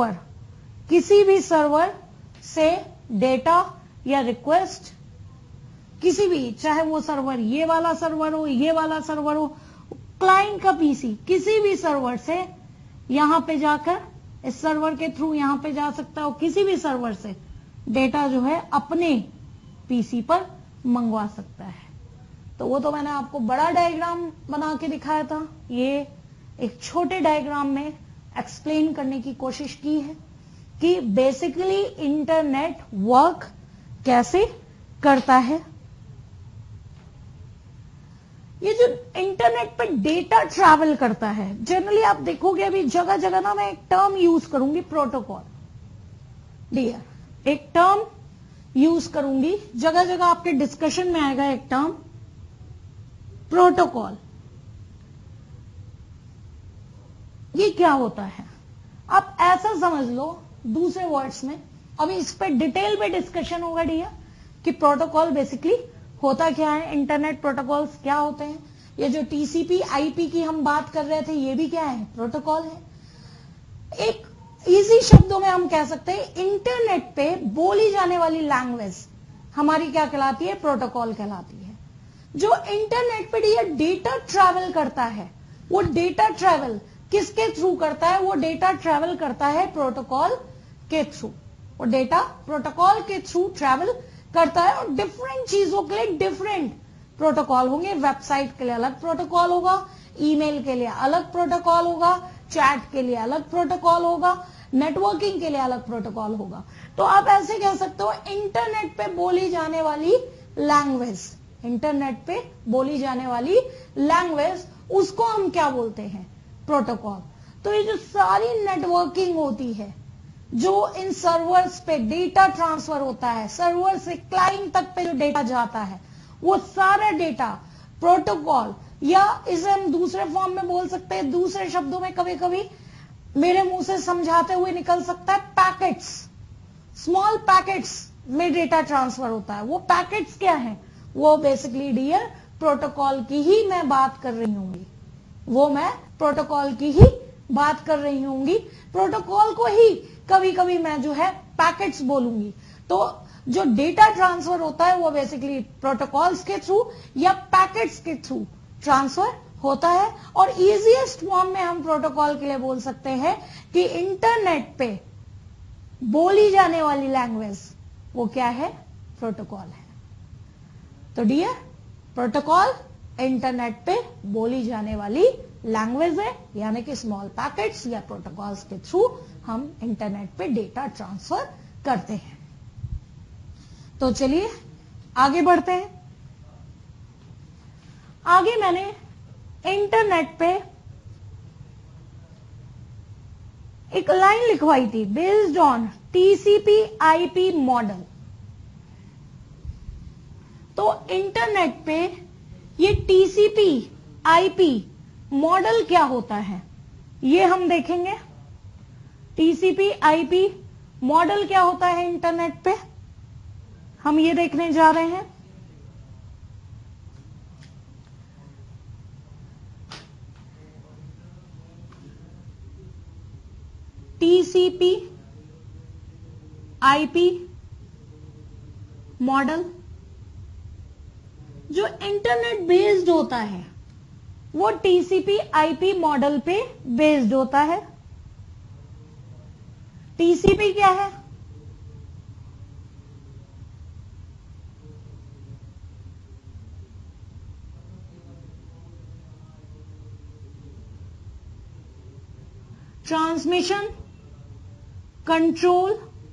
सर्वर से डेटा या रिक्वेस्ट, किसी भी, चाहे वो सर्वर ये वाला सर्वर हो, ये वाला सर्वर हो, क्लाइंट का पीसी किसी भी सर्वर से यहां पे जाकर इस सर्वर के थ्रू यहां पे जा सकता है और किसी भी सर्वर से डेटा जो है अपने पीसी पर मंगवा सकता है। तो वो तो मैंने आपको बड़ा डायग्राम बना के दिखाया था, ये एक छोटे डायग्राम में एक्सप्लेन करने की कोशिश की है कि बेसिकली इंटरनेट वर्क कैसे करता है। ये जो इंटरनेट पे डेटा ट्रैवल करता है, जनरली आप देखोगे अभी जगह जगह ना मैं एक टर्म यूज करूंगी, प्रोटोकॉल। डियर, एक टर्म यूज करूंगी, जगह जगह आपके डिस्कशन में आएगा एक टर्म प्रोटोकॉल। ये क्या होता है आप ऐसा समझ लो दूसरे वर्ड्स में, अभी इस पे डिटेल में डिस्कशन होगा डियर कि प्रोटोकॉल बेसिकली होता क्या है, इंटरनेट प्रोटोकॉल्स क्या होते हैं। ये जो टीसीपी आईपी की हम बात कर रहे थे ये भी क्या है, प्रोटोकॉल है। एक इजी शब्दों में हम कह सकते हैं इंटरनेट पे बोली जाने वाली लैंग्वेज हमारी क्या कहलाती है, प्रोटोकॉल कहलाती है। जो इंटरनेट पे ये डेटा ट्रैवल करता है वो डेटा ट्रैवल किसके थ्रू करता है, वो डेटा ट्रैवल करता है प्रोटोकॉल के थ्रू। वो डेटा प्रोटोकॉल के थ्रू ट्रैवल करता है और डिफरेंट चीजों के लिए डिफरेंट प्रोटोकॉल होंगे। वेबसाइट के लिए अलग प्रोटोकॉल होगा, ईमेल के लिए अलग प्रोटोकॉल होगा, चैट के लिए अलग प्रोटोकॉल होगा, नेटवर्किंग के लिए अलग प्रोटोकॉल होगा। तो आप ऐसे कह सकते हो इंटरनेट पे बोली जाने वाली लैंग्वेज, इंटरनेट पे बोली जाने वाली लैंग्वेज उसको हम क्या बोलते हैं, प्रोटोकॉल। तो ये जो सारी नेटवर्किंग होती है, जो इन सर्वर्स पे डेटा ट्रांसफर होता है, सर्वर से क्लाइंट तक पे जो डेटा जाता है, वो सारा डेटा प्रोटोकॉल, या इसे हम दूसरे फॉर्म में बोल सकते हैं, दूसरे शब्दों में कभी कभी मेरे मुंह से समझाते हुए निकल सकता है पैकेट्स, स्मॉल पैकेट्स में डेटा ट्रांसफर होता है। वो पैकेट्स क्या है, वो बेसिकली डियर प्रोटोकॉल की ही मैं बात कर रही होंगी, वो मैं प्रोटोकॉल की ही बात कर रही होंगी। प्रोटोकॉल को ही कभी कभी मैं जो है पैकेट्स बोलूंगी। तो जो डेटा ट्रांसफर होता है वो बेसिकली प्रोटोकॉल्स के थ्रू या पैकेट्स के थ्रू ट्रांसफर होता है। और इजीएस्ट फॉर्म में हम प्रोटोकॉल के लिए बोल सकते हैं कि इंटरनेट पे बोली जाने वाली लैंग्वेज वो क्या है, प्रोटोकॉल है। तो डियर, प्रोटोकॉल इंटरनेट पे बोली जाने वाली लैंग्वेज है, यानी कि स्मॉल पैकेट्स या प्रोटोकॉल्स के थ्रू हम इंटरनेट पे डेटा ट्रांसफर करते हैं। तो चलिए आगे बढ़ते हैं। आगे मैंने इंटरनेट पे एक लाइन लिखवाई थी, based on TCP IP model. तो इंटरनेट पे ये टीसीपी आईपी मॉडल क्या होता है ये हम देखेंगे। टीसीपी आईपी मॉडल क्या होता है इंटरनेट पे, हम ये देखने जा रहे हैं। टीसीपी आईपी मॉडल जो इंटरनेट बेस्ड होता है वो टीसीपी आईपी मॉडल पे बेस्ड होता है। टीसीपी क्या है? Transmission control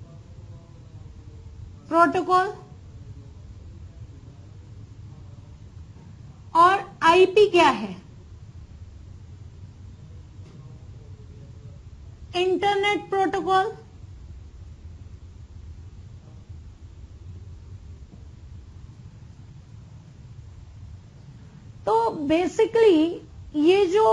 protocol. और आईपी क्या है? Internet protocol. तो बेसिकली ये जो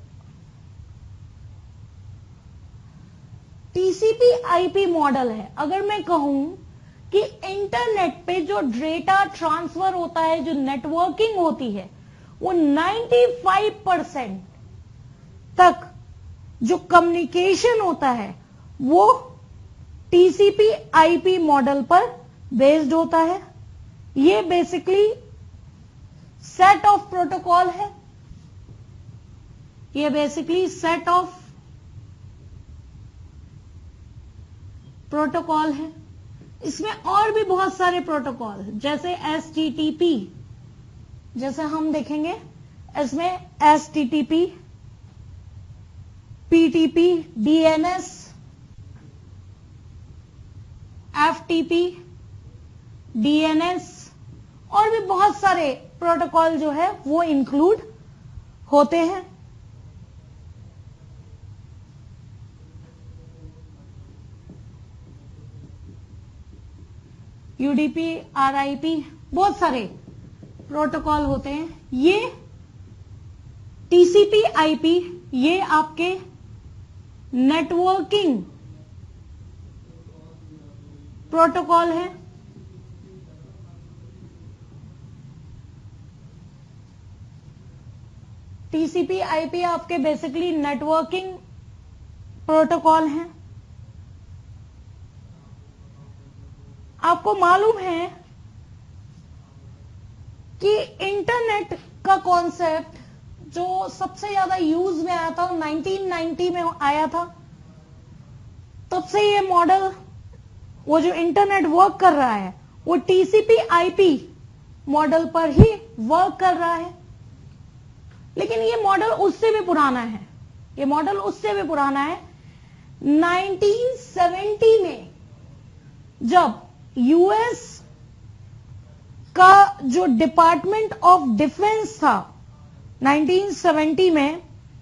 टीसीपी आईपी मॉडल है, अगर मैं कहूं कि इंटरनेट पे जो डेटा ट्रांसफर होता है, जो नेटवर्किंग होती है, वो 95% तक जो कम्युनिकेशन होता है वो टीसीपी आईपी मॉडल पर बेस्ड होता है। ये बेसिकली सेट ऑफ प्रोटोकॉल है। ये बेसिकली सेट ऑफ प्रोटोकॉल है। इसमें और भी बहुत सारे प्रोटोकॉल हैं, जैसे एसटीटीपी, जैसे हम देखेंगे इसमें STTP, PTP, DNS, FTP, DNS और भी बहुत सारे प्रोटोकॉल जो है वो इंक्लूड होते हैं। यूडीपी, आरआईपी, बहुत सारे प्रोटोकॉल होते हैं। ये टीसीपी आईपी ये आपके नेटवर्किंग प्रोटोकॉल है। टीसीपी आईपी आपके बेसिकली नेटवर्किंग प्रोटोकॉल हैं। आपको मालूम है कि इंटरनेट का कॉन्सेप्ट जो सबसे ज्यादा यूज में आया था 1990 में आया था। तब से ये मॉडल, वो जो इंटरनेट वर्क कर रहा है वो टीसीपी आईपी मॉडल पर ही वर्क कर रहा है। लेकिन ये मॉडल उससे भी पुराना है। ये मॉडल उससे भी पुराना है। 1970 में जब यूएस का जो डिपार्टमेंट ऑफ डिफेंस था, 1970 में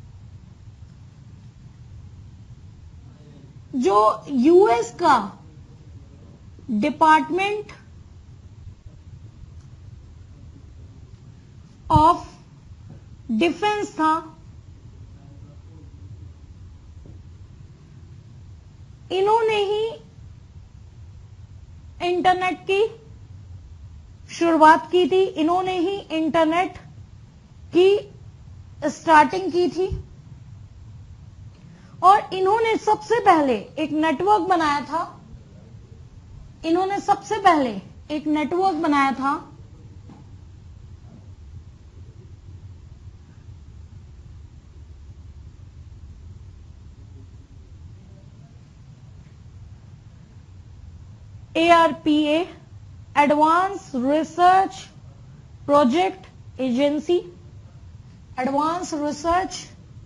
जो यूएस का डिपार्टमेंट ऑफ डिफेंस था, इन्होंने ही इंटरनेट की शुरुआत की थी। इन्होंने ही इंटरनेट की स्टार्टिंग की थी और इन्होंने सबसे पहले एक नेटवर्क बनाया था। इन्होंने सबसे पहले एक नेटवर्क बनाया था ARPA, advance research project agency. Advance research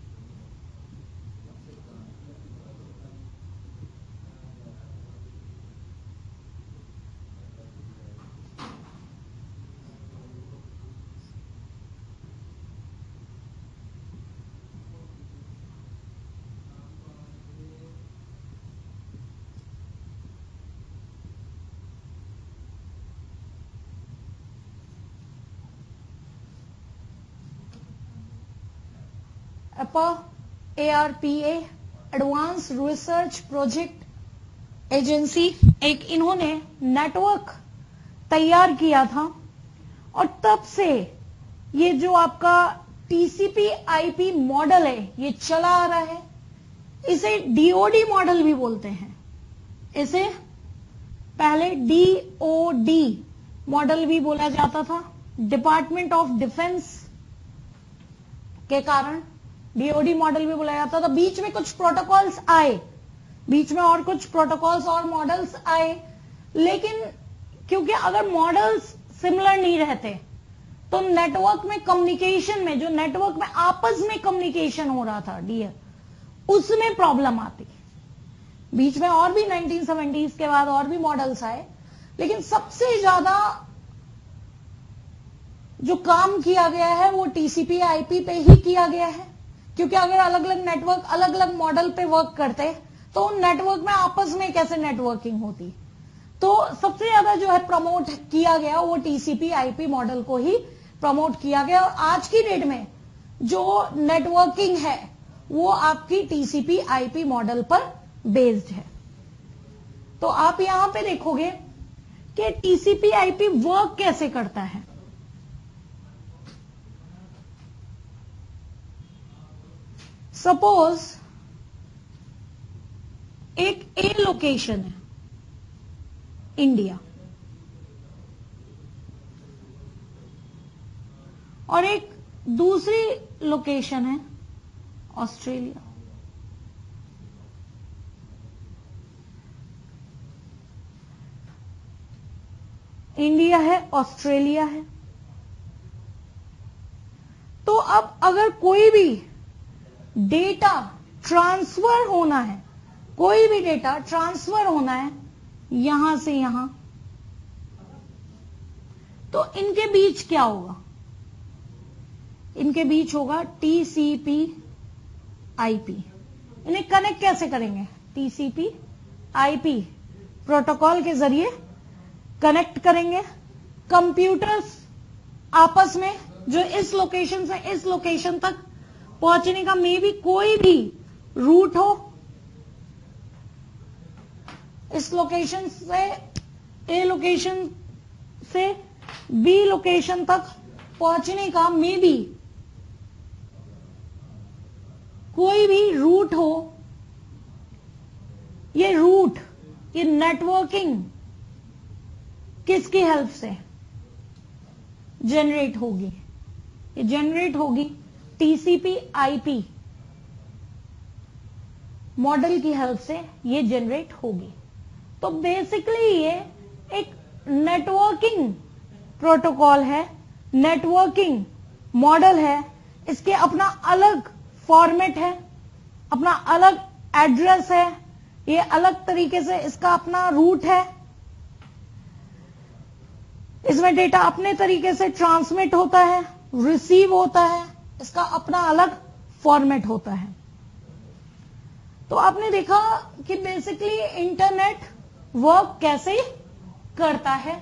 ARPA, advance research project agency, एक इन्होंने नेटवर्क तैयार किया था और तब से ये जो आपका टीसीपी आईपी मॉडल है ये चला आ रहा है। इसे डीओडी मॉडल भी बोलते हैं। इसे पहले डीओडी मॉडल भी बोला जाता था, डिपार्टमेंट ऑफ डिफेंस के कारण डीओडी मॉडल भी बोला जाता था। बीच में कुछ प्रोटोकॉल्स आए, बीच में और कुछ प्रोटोकॉल्स और मॉडल्स आए, लेकिन क्योंकि अगर मॉडल्स सिमिलर नहीं रहते तो नेटवर्क में कम्युनिकेशन में, जो नेटवर्क में आपस में कम्युनिकेशन हो रहा था डीएल, उसमें प्रॉब्लम आती। बीच में और भी 1970s के बाद और भी मॉडल्स आए, लेकिन सबसे ज्यादा जो काम किया गया है वो टीसीपी आईपी पे ही किया गया है, क्योंकि अगर अलग अलग नेटवर्क अलग अलग मॉडल पे वर्क करते तो उन नेटवर्क में आपस में कैसे नेटवर्किंग होती। तो सबसे ज्यादा जो है प्रमोट किया गया वो टीसीपी आईपी मॉडल को ही प्रमोट किया गया, और आज की डेट में जो नेटवर्किंग है वो आपकी टीसीपी आईपी मॉडल पर बेस्ड है। तो आप यहां पे देखोगे कि टीसीपी आईपी वर्क कैसे करता है। सपोज एक ए लोकेशन है इंडिया और एक दूसरी लोकेशन है ऑस्ट्रेलिया। इंडिया है, ऑस्ट्रेलिया है। तो अब अगर कोई भी डेटा ट्रांसफर होना है, कोई भी डेटा ट्रांसफर होना है यहां से यहां, तो इनके बीच क्या होगा? इनके बीच होगा टीसीपी आईपी। इन्हें कनेक्ट कैसे करेंगे? टीसीपी आईपी प्रोटोकॉल के जरिए कनेक्ट करेंगे। कंप्यूटर्स आपस में जो इस लोकेशन से इस लोकेशन तक पहुंचने का मे बी कोई भी रूट हो, इस लोकेशन से ए लोकेशन से बी लोकेशन तक पहुंचने का मे बी कोई भी रूट हो, ये रूट, ये नेटवर्किंग किसकी हेल्प से जनरेट होगी? ये जनरेट होगी टीसीपी आईपी मॉडल की हेल्प से ये जनरेट होगी। तो बेसिकली ये एक नेटवर्किंग प्रोटोकॉल है, नेटवर्किंग मॉडल है। इसके अपना अलग फॉर्मेट है, अपना अलग एड्रेस है, ये अलग तरीके से इसका अपना रूट है। इसमें डेटा अपने तरीके से ट्रांसमिट होता है, रिसीव होता है, इसका अपना अलग फॉर्मेट होता है। तो आपने देखा कि बेसिकली इंटरनेट वर्क कैसे करता है।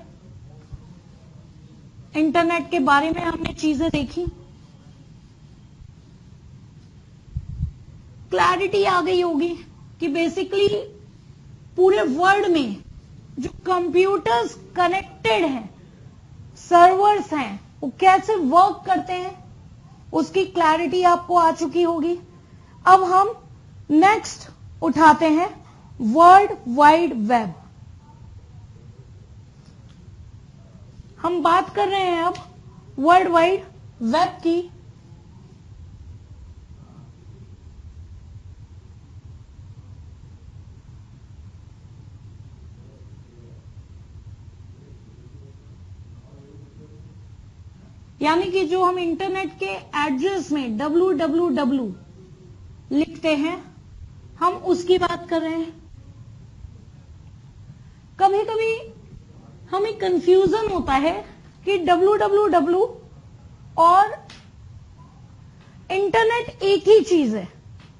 इंटरनेट के बारे में हमने चीजें देखी, क्लैरिटी आ गई होगी कि बेसिकली पूरे वर्ल्ड में जो कंप्यूटर्स कनेक्टेड हैं, सर्वर्स हैं, वो कैसे वर्क करते हैं, उसकी क्लैरिटी आपको आ चुकी होगी। अब हम नेक्स्ट उठाते हैं वर्ल्ड वाइड वेब। हम बात कर रहे हैं अब वर्ल्ड वाइड वेब की। यानी कि जो हम इंटरनेट के एड्रेस में www लिखते हैं, हम उसकी बात कर रहे हैं। कभी कभी हमें कंफ्यूजन होता है कि www और इंटरनेट एक ही चीज है।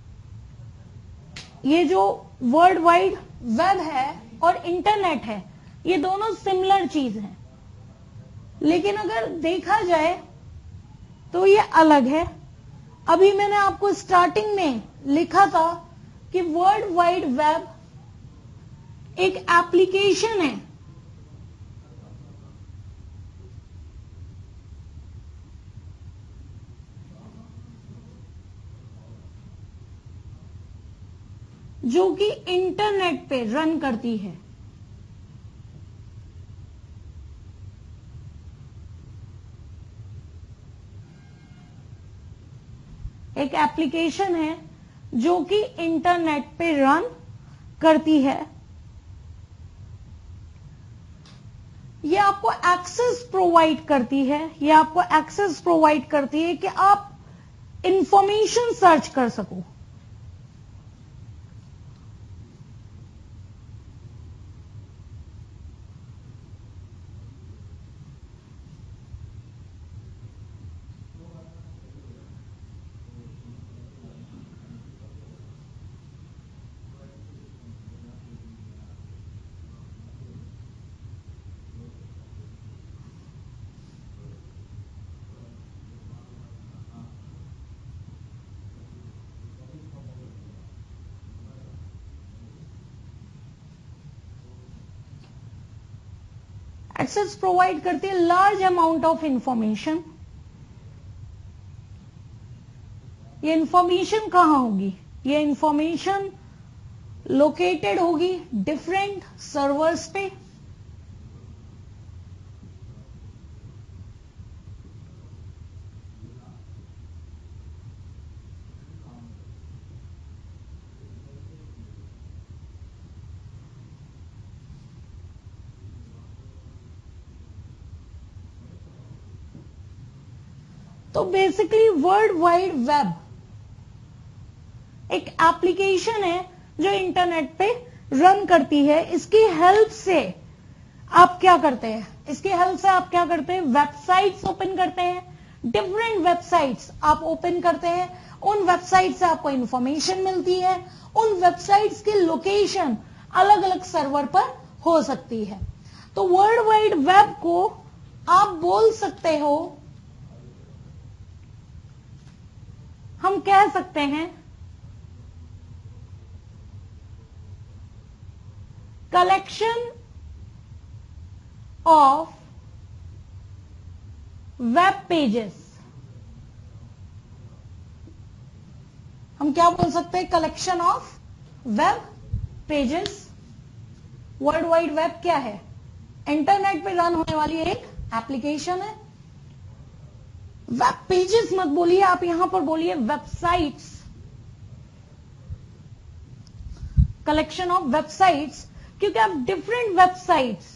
ये जो वर्ल्ड वाइड वेब है और इंटरनेट है, ये दोनों सिमिलर चीज है, लेकिन अगर देखा जाए तो ये अलग है। अभी मैंने आपको स्टार्टिंग में लिखा था कि वर्ल्ड वाइड वेब एक एप्लीकेशन है, जो कि इंटरनेट पे रन करती है। एक एप्लीकेशन है जो कि इंटरनेट पे रन करती है। ये आपको एक्सेस प्रोवाइड करती है, ये आपको एक्सेस प्रोवाइड करती है कि आप इंफॉर्मेशन सर्च कर सको। एक्सेस प्रोवाइड करती है लार्ज अमाउंट ऑफ इंफॉर्मेशन। ये इंफॉर्मेशन कहां होगी? ये इंफॉर्मेशन लोकेटेड होगी डिफरेंट सर्वर्स पे। तो बेसिकली वर्ल्ड वाइड वेब एक एप्लीकेशन है जो इंटरनेट पे रन करती है। इसकी हेल्प से आप क्या करते हैं? इसकी हेल्प से आप क्या करते हैं? वेबसाइट्स ओपन करते हैं, डिफरेंट वेबसाइट्स आप ओपन करते हैं। उन वेबसाइट से आपको इंफॉर्मेशन मिलती है। उन वेबसाइट्स की लोकेशन अलग अलग सर्वर पर हो सकती है। तो वर्ल्ड वाइड वेब को आप बोल सकते हो, हम कह सकते हैं कलेक्शन ऑफ वेब पेजेस। हम क्या बोल सकते हैं? Collection of web pages. World wide web क्या है? इंटरनेट पे रन होने वाली एक एप्लीकेशन है। वेब पेजेस मत बोलिए, आप यहां पर बोलिए वेबसाइट्स। कलेक्शन ऑफ वेबसाइट्स, क्योंकि आप डिफरेंट वेबसाइट्स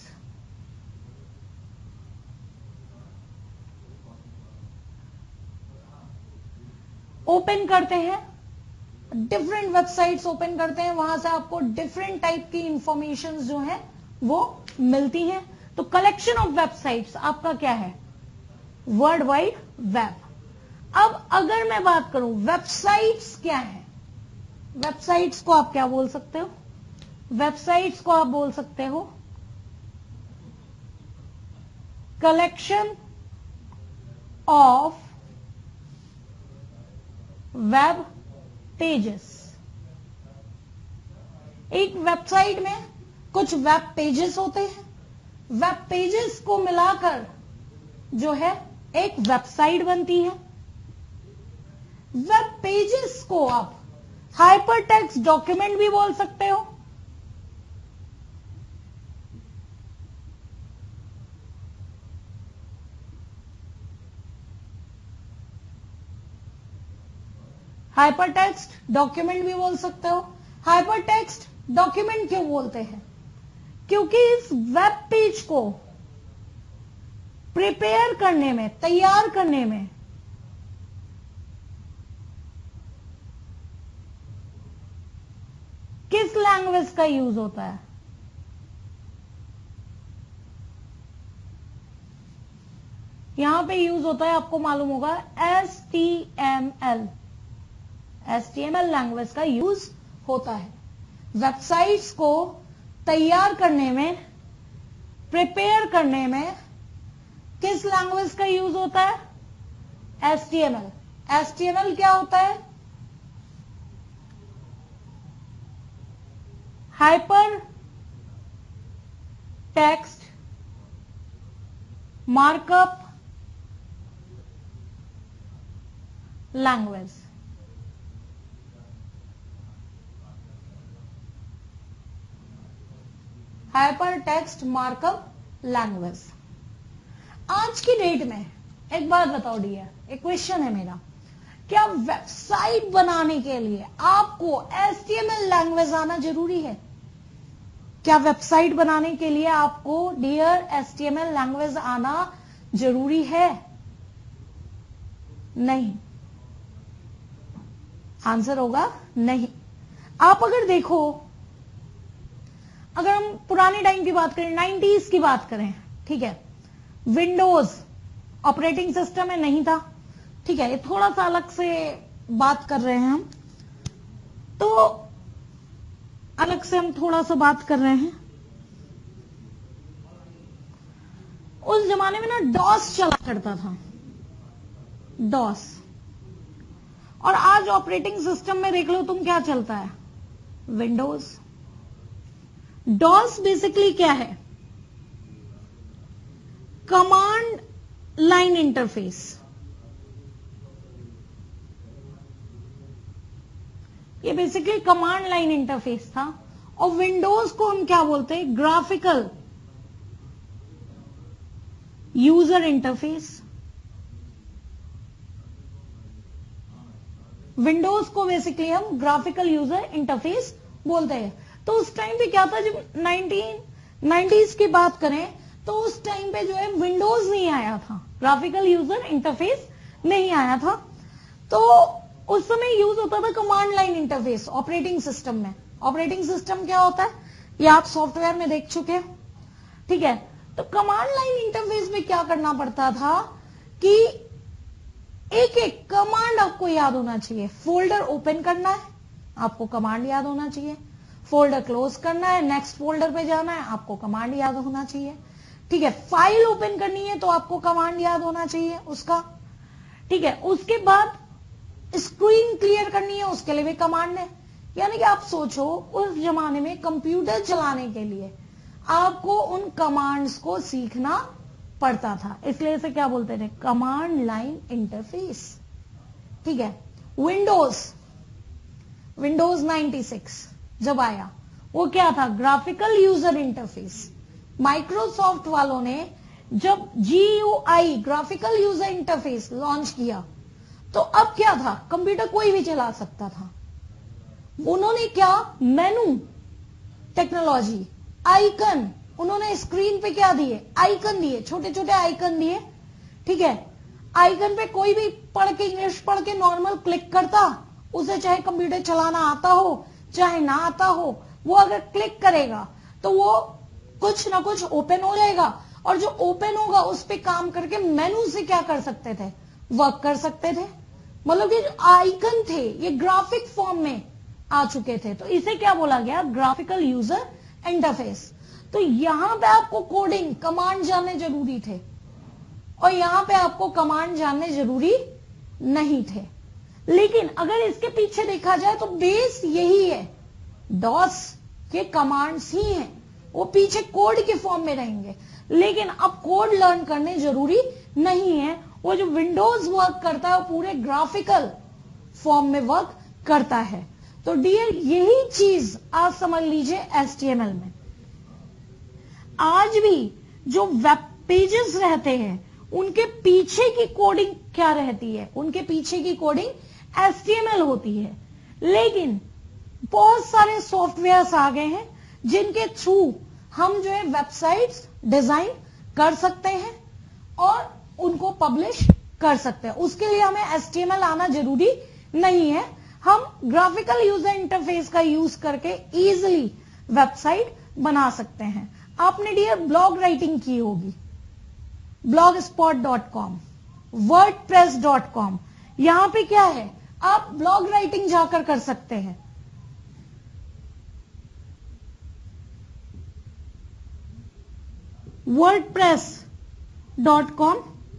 ओपन करते हैं, डिफरेंट वेबसाइट्स ओपन करते हैं, वहां से आपको डिफरेंट टाइप की इंफॉर्मेशन जो है वो मिलती हैं। तो कलेक्शन ऑफ वेबसाइट्स आपका क्या है? World wide web. अब अगर मैं बात करूं वेबसाइट्स क्या है, वेबसाइट्स को आप क्या बोल सकते हो? वेबसाइट्स को आप बोल सकते हो कलेक्शन ऑफ वेब पेजेस। एक वेबसाइट में कुछ वेब पेजेस होते हैं, वेब पेजेस को मिलाकर जो है एक वेबसाइट बनती है। वेब पेजेस को आप हाइपरटेक्स्ट डॉक्यूमेंट भी बोल सकते हो। हाइपरटेक्स्ट डॉक्यूमेंट भी बोल सकते हो। हाइपरटेक्स्ट डॉक्यूमेंट क्यों बोलते हैं? क्योंकि इस वेब पेज को प्रिपेयर करने में, तैयार करने में किस लैंग्वेज का यूज होता है? यहां पे यूज होता है, आपको मालूम होगा, HTML। HTML लैंग्वेज का यूज होता है। वेबसाइट्स को तैयार करने में, प्रिपेयर करने में किस लैंग्वेज का यूज होता है? HTML। HTML क्या होता है? Hyper text markup language. Hyper text markup language. आज की डेट में एक बात बताओ डियर, एक क्वेश्चन है मेरा, क्या वेबसाइट बनाने के लिए आपको HTML लैंग्वेज आना जरूरी है? क्या वेबसाइट बनाने के लिए आपको डियर HTML लैंग्वेज आना जरूरी है? नहीं। आंसर होगा नहीं। आप अगर देखो, अगर हम पुराने टाइम की बात करें, 90s की बात करें, ठीक है, विंडोज ऑपरेटिंग सिस्टम में नहीं था, ठीक है, ये थोड़ा सा अलग से बात कर रहे हैं हम, तो अलग से हम थोड़ा सा बात कर रहे हैं। उस जमाने में ना डॉस चला करता था, डॉस। और आज ऑपरेटिंग सिस्टम में देख लो तुम क्या चलता है, विंडोज। डॉस बेसिकली क्या है? Command line interface. ये बेसिकली कमांड लाइन इंटरफेस था। और विंडोज को हम क्या बोलते हैं? Graphical user interface. विंडोज को बेसिकली हम ग्राफिकल यूजर इंटरफेस बोलते हैं। तो उस टाइम पे क्या था, जब 1990s की बात करें तो उस टाइम पे जो है विंडोज नहीं आया था, ग्राफिकल यूजर इंटरफेस नहीं आया था। तो उस समय यूज होता था command line interface operating system में। ऑपरेटिंग सिस्टम क्या होता है ये आप सॉफ्टवेयर में देख चुके हैं, ठीक है। तो कमांड लाइन इंटरफेस में क्या करना पड़ता था कि एक एक कमांड आपको याद होना चाहिए। फोल्डर ओपन करना है, आपको कमांड याद होना चाहिए। फोल्डर क्लोज करना है, नेक्स्ट फोल्डर पे जाना है, आपको कमांड याद होना चाहिए, ठीक है। फाइल ओपन करनी है तो आपको कमांड याद होना चाहिए उसका, ठीक है। उसके बाद स्क्रीन क्लियर करनी है, उसके लिए भी कमांड है। यानी कि आप सोचो उस जमाने में कंप्यूटर चलाने के लिए आपको उन कमांड्स को सीखना पड़ता था, इसलिए इसे क्या बोलते थे? कमांड लाइन इंटरफेस, ठीक है। विंडोज 96 जब आया वो क्या था? Graphical user interface. माइक्रोसॉफ्ट वालों ने जब GUI graphical user interface launch किया तो अब क्या था? कंप्यूटर कोई भी चला सकता था। उन्होंने क्या? मेनू टेक्नोलॉजी, आइकन, उन्होंने स्क्रीन पे क्या दिए? आइकन दिए, छोटे छोटे आइकन दिए, ठीक है। आइकन पे कोई भी पढ़ के, इंग्लिश पढ़ के नॉर्मल क्लिक करता, उसे चाहे कंप्यूटर चलाना आता हो चाहे ना आता हो, वो अगर क्लिक करेगा तो वो कुछ ना कुछ ओपन हो जाएगा। और जो ओपन होगा उस पे काम करके मेनू से क्या कर सकते थे? वर्क कर सकते थे। मतलब ये जो आइकन थे ये ग्राफिक फॉर्म में आ चुके थे, तो इसे क्या बोला गया? Graphical user interface. तो यहां पे आपको कोडिंग कमांड जानने जरूरी थे और यहां पे आपको कमांड जानने जरूरी नहीं थे। लेकिन अगर इसके पीछे देखा जाए तो बेस यही है, डॉस के कमांड्स ही हैं, वो पीछे कोड के फॉर्म में रहेंगे। लेकिन अब कोड लर्न करने जरूरी नहीं है, वो जो विंडोज वर्क करता है वो पूरे ग्राफिकल फॉर्म में वर्क करता है। तो डियर यही चीज आप समझ लीजिए HTML में। आज भी जो वेब पेजेस रहते हैं उनके पीछे की कोडिंग क्या रहती है? उनके पीछे की कोडिंग HTML होती है। लेकिन बहुत सारे सॉफ्टवेयर्स आ गए हैं जिनके थ्रू हम जो है वेबसाइट्स डिजाइन कर सकते हैं और उनको पब्लिश कर सकते हैं। उसके लिए हमें HTML आना जरूरी नहीं है, हम ग्राफिकल यूजर इंटरफेस का यूज करके इजीली वेबसाइट बना सकते हैं। आपने डियर ब्लॉग राइटिंग की होगी, blogspot.com, wordpress.com, यहां पे क्या है? आप ब्लॉग राइटिंग जाकर कर सकते हैं। wordpress.com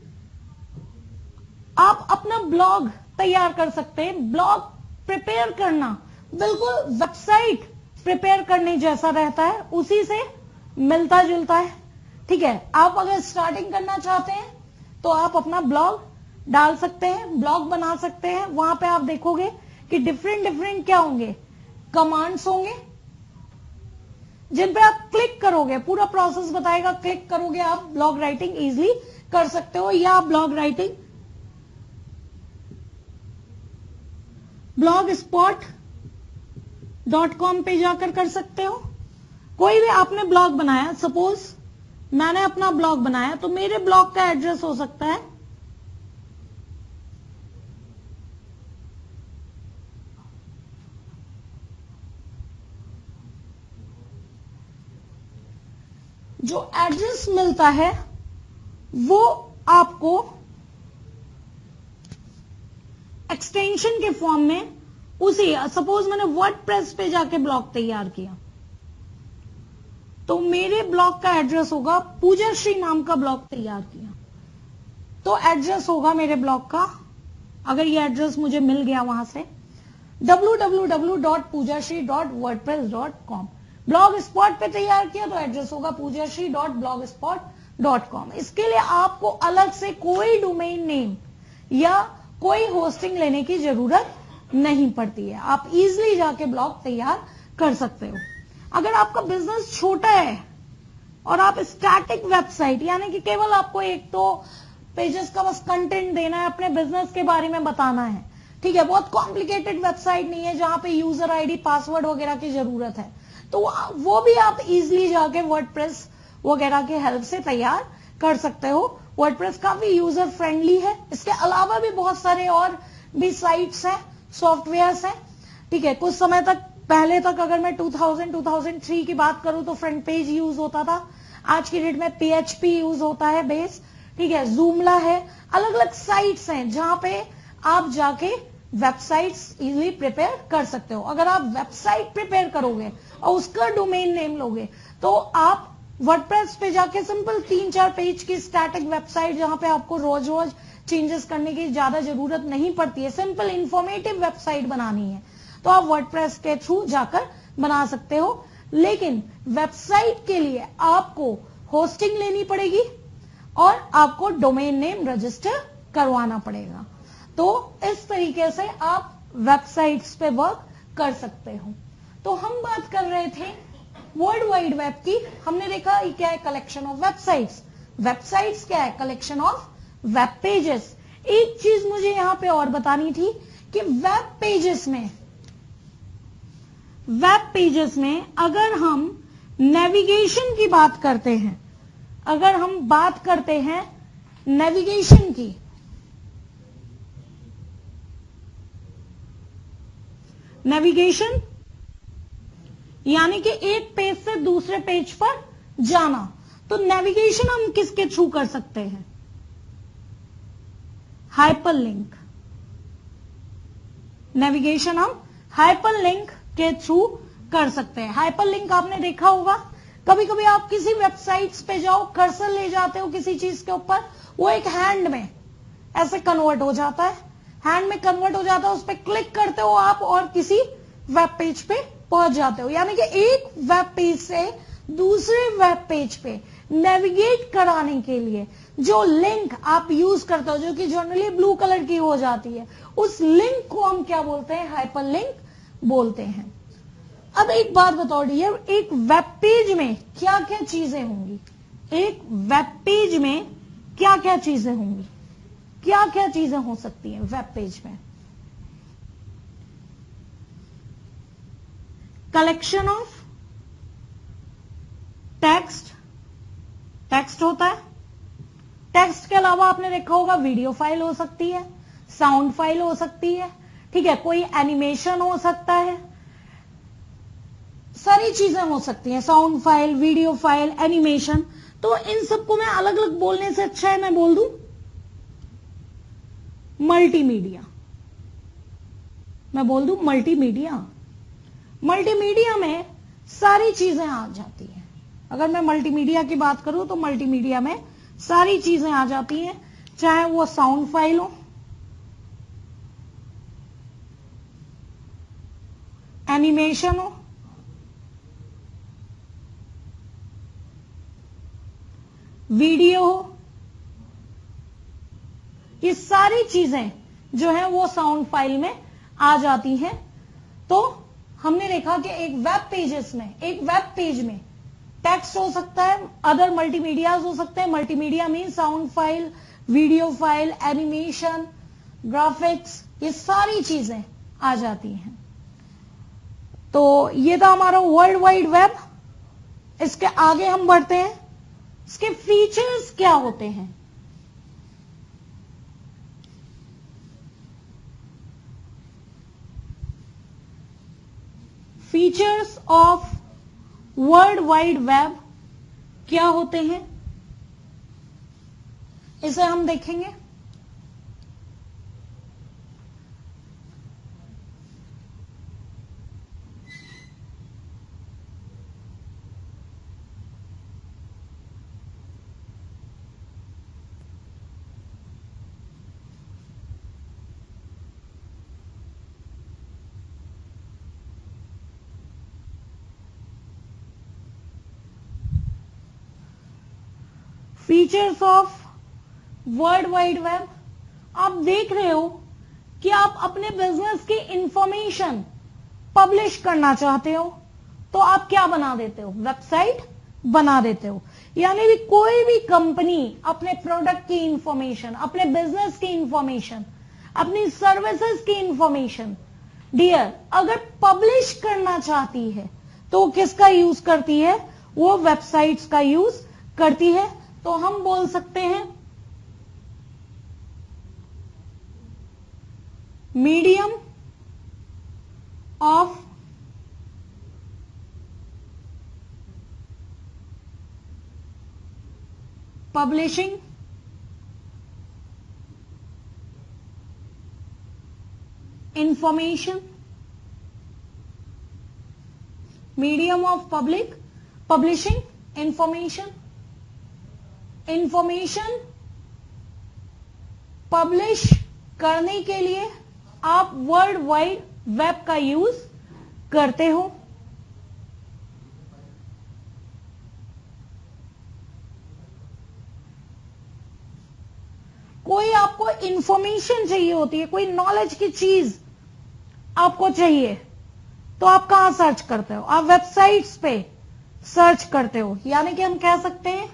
आप अपना ब्लॉग तैयार कर सकते हैं। ब्लॉग प्रिपेयर करना बिल्कुल वेबसाइट प्रिपेयर करने जैसा रहता है, उसी से मिलता जुलता है, ठीक है। आप अगर स्टार्टिंग करना चाहते हैं तो आप अपना ब्लॉग डाल सकते हैं, ब्लॉग बना सकते हैं। वहां पे आप देखोगे कि डिफरेंट क्या होंगे? कमांड्स होंगे, जिन पे आप क्लिक करोगे, पूरा प्रोसेस बताएगा, क्लिक करोगे आप ब्लॉग राइटिंग इजीली कर सकते हो, या आप ब्लॉग राइटिंग blogspot.com पे जाकर कर सकते हो। कोई भी आपने ब्लॉग बनाया, सपोज मैंने अपना ब्लॉग बनाया, तो मेरे ब्लॉग का एड्रेस हो सकता है जो एड्रेस मिलता है वो आपको एक्सटेंशन के फॉर्म में, उसी सपोज मैंने वर्डप्रेस पे जाके ब्लॉग तैयार किया, तो मेरे ब्लॉग का एड्रेस होगा, पूजा श्री नाम का ब्लॉग तैयार किया, तो एड्रेस होगा मेरे ब्लॉग का, अगर ये एड्रेस मुझे मिल गया वहां से, www.pujashri.wordpress.com। ब्लॉग स्पॉट पे तैयार किया तो एड्रेस होगा pujashri.blogspot.com। इसके लिए आपको अलग से कोई डोमेन नेम या कोई होस्टिंग लेने की जरूरत नहीं पड़ती है, आप इजीली जाके ब्लॉग तैयार कर सकते हो। अगर आपका बिजनेस छोटा है और आप स्टैटिक वेबसाइट, यानी कि केवल आपको एक तो पेजेस का बस कंटेंट देना है, अपने बिजनेस के बारे में बताना है, ठीक है, बहुत कॉम्प्लिकेटेड वेबसाइट नहीं है जहां पे यूजर आईडी पासवर्ड वगैरह की जरूरत है, तो वो भी आप इजीली जाके वर्डप्रेस वगैरह के हेल्प से तैयार कर सकते हो। वर्डप्रेस काफी यूजर फ्रेंडली है। इसके अलावा भी बहुत सारे और भी साइट्स हैं, सॉफ्टवेयर्स हैं, ठीक है। कुछ समय तक पहले तक अगर मैं 2003 की बात करूं तो फ्रंट पेज यूज होता था, आज की डेट में PHP यूज होता है बेस, ठीक है, जूमला है, अलग अलग साइट्स हैं जहां पे आप जाके वेबसाइट्स इजीली प्रिपेयर कर सकते हो। अगर आप वेबसाइट प्रिपेयर करोगे और उसका डोमेन नेम लोगे तो आप वर्डप्रेस पे जाके सिंपल 3-4 पेज की स्टैटिक वेबसाइट, जहां पे आपको रोज रोज चेंजेस करने की ज्यादा जरूरत नहीं पड़ती है, सिंपल इंफॉर्मेटिव वेबसाइट बनानी है तो आप वर्डप्रेस के थ्रू जाकर बना सकते हो। लेकिन वेबसाइट के लिए आपको होस्टिंग लेनी पड़ेगी और आपको डोमेन नेम रजिस्टर करवाना पड़ेगा। तो इस तरीके से आप वेबसाइट्स पे वर्क कर सकते हो। तो हम बात कर रहे थे वर्ल्ड वाइड वेब की। हमने देखा ये क्या है, कलेक्शन ऑफ वेबसाइट्स। वेबसाइट्स क्या है, कलेक्शन ऑफ वेब पेजेस। एक चीज मुझे यहां पे और बतानी थी कि वेब पेजेस में अगर हम नेविगेशन की बात करते हैं, अगर हम बात करते हैं नेविगेशन की, नेविगेशन यानी कि एक पेज से दूसरे पेज पर जाना, तो नेविगेशन हम किसके थ्रू कर सकते हैं, हाइपरलिंक। नेविगेशन हम हाइपरलिंक के थ्रू कर सकते हैं। हाइपरलिंक आपने देखा होगा, कभी कभी आप किसी वेबसाइट्स पे जाओ, कर्सर ले जाते हो किसी चीज के ऊपर, वो एक हैंड में ऐसे कन्वर्ट हो जाता है, हैंड में कन्वर्ट हो जाता है, उस पर क्लिक करते हो आप और किसी वेब पेज पे पहुंच जाते हो। यानी कि एक वेब पेज से दूसरे वेब पेज पे नेविगेट कराने के लिए जो लिंक आप यूज करते हो, जो कि जनरली ब्लू कलर की हो जाती है, उस लिंक को हम क्या बोलते हैं, हाइपरलिंक बोलते हैं। अब एक बात बताओ डियर, एक वेब पेज में क्या क्या चीजें होंगी, एक वेब पेज में क्या क्या चीजें होंगी, क्या क्या चीजें हो सकती हैं वेब पेज में। कलेक्शन ऑफ टेक्स्ट, टेक्स्ट होता है। टेक्स्ट के अलावा आपने देखा होगा वीडियो फाइल हो सकती है, साउंड फाइल हो सकती है, ठीक है, कोई एनिमेशन हो सकता है, सारी चीजें हो सकती हैं, sound file, video file, animation. तो इन सबको मैं अलग अलग बोलने से अच्छा है मैं बोल दूं मल्टीमीडिया, मैं बोल दूं मल्टीमीडिया। मल्टीमीडिया में सारी चीजें आ जाती हैं। अगर मैं मल्टीमीडिया की बात करूं तो मल्टीमीडिया में सारी चीजें आ जाती हैं, चाहे वो साउंड फाइल हो, एनिमेशन हो, वीडियो हो, ये सारी चीजें जो है वो साउंड फाइल में आ जाती हैं। तो हमने देखा कि एक वेब पेज में टेक्स्ट हो सकता है, अदर मल्टीमीडियाज हो सकते हैं। Multimedia mean sound file, video file, animation, graphics, ये सारी चीजें आ जाती हैं। तो ये था हमारा वर्ल्ड वाइड वेब। इसके आगे हम बढ़ते हैं, इसके फीचर्स क्या होते हैं। Features of world wide web क्या होते हैं, इसे हम देखेंगे। Features of world wide web, आप देख रहे हो कि आप अपने बिजनेस की इंफॉर्मेशन पब्लिश करना चाहते हो, तो आप क्या बना देते हो, वेबसाइट बना देते हो। यानी कि कोई भी कंपनी अपने प्रोडक्ट की इंफॉर्मेशन, अपने बिजनेस की इंफॉर्मेशन, अपनी सर्विसेज की इंफॉर्मेशन डियर अगर पब्लिश करना चाहती है तो किसका यूज करती है, वो वेबसाइट्स का यूज करती है। तो हम बोल सकते हैं medium of publishing information, medium of publishing information publish करने के लिए आप वर्ल्ड वाइड वेब का यूज करते हो। कोई आपको इंफॉर्मेशन चाहिए होती है, कोई नॉलेज की चीज आपको चाहिए, तो आप कहां सर्च करते हो, आप वेबसाइट्स पे सर्च करते हो। यानी कि हम कह सकते हैं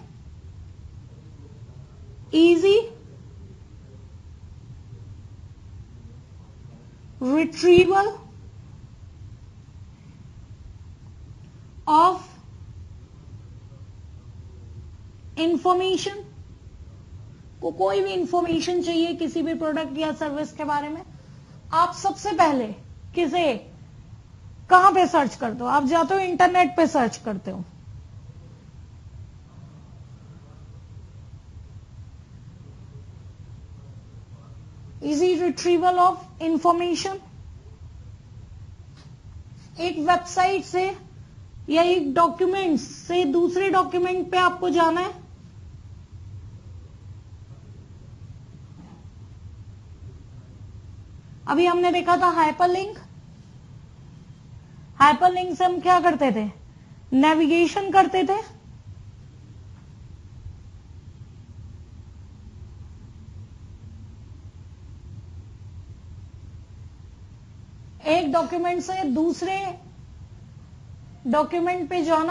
इजी रिट्रीवल ऑफ इंफॉर्मेशन। को कोई भी इंफॉर्मेशन चाहिए किसी भी प्रोडक्ट या सर्विस के बारे में, आप सबसे पहले किसे कहां पे सर्च करते हो, आप जाते हो इंटरनेट पे सर्च करते हो। इजी रिट्रीवल ऑफ इंफॉर्मेशन, एक वेबसाइट से या एक डॉक्यूमेंट से दूसरे डॉक्यूमेंट पे आपको जाना है, अभी हमने देखा था हाइपरलिंक। हाइपरलिंक से हम क्या करते थे, नेविगेशन करते थे। एक डॉक्यूमेंट से दूसरे डॉक्यूमेंट पे जाना,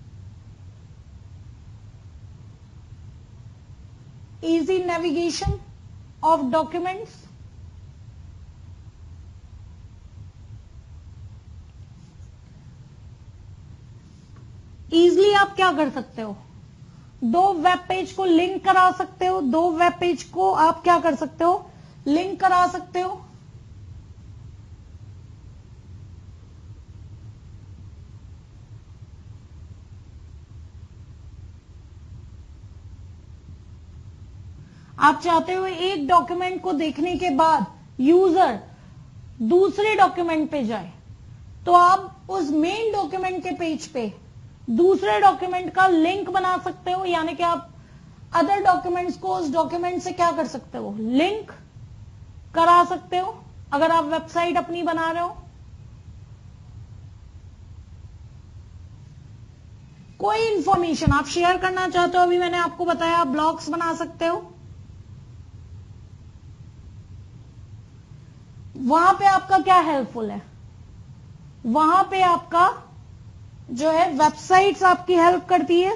easy navigation of documents. Easily आप क्या कर सकते हो, दो वेब पेज को लिंक करा सकते हो, दो वेब पेज को आप क्या कर सकते हो, लिंक करा सकते हो। आप चाहते हो एक डॉक्यूमेंट को देखने के बाद यूजर दूसरे डॉक्यूमेंट पे जाए, तो आप उस मेन डॉक्यूमेंट के पेज पे दूसरे डॉक्यूमेंट का लिंक बना सकते हो। यानी कि आप अदर डॉक्यूमेंट्स को उस डॉक्यूमेंट से क्या कर सकते हो, लिंक करा सकते हो, अगर आप वेबसाइट अपनी बना रहे हो। कोई इंफॉर्मेशन आप शेयर करना चाहते हो, अभी मैंने आपको बताया आप ब्लॉग्स बना सकते हो, वहां पे आपका क्या हेल्पफुल है, वहां पे आपका जो है वेबसाइट्स आपकी हेल्प करती है।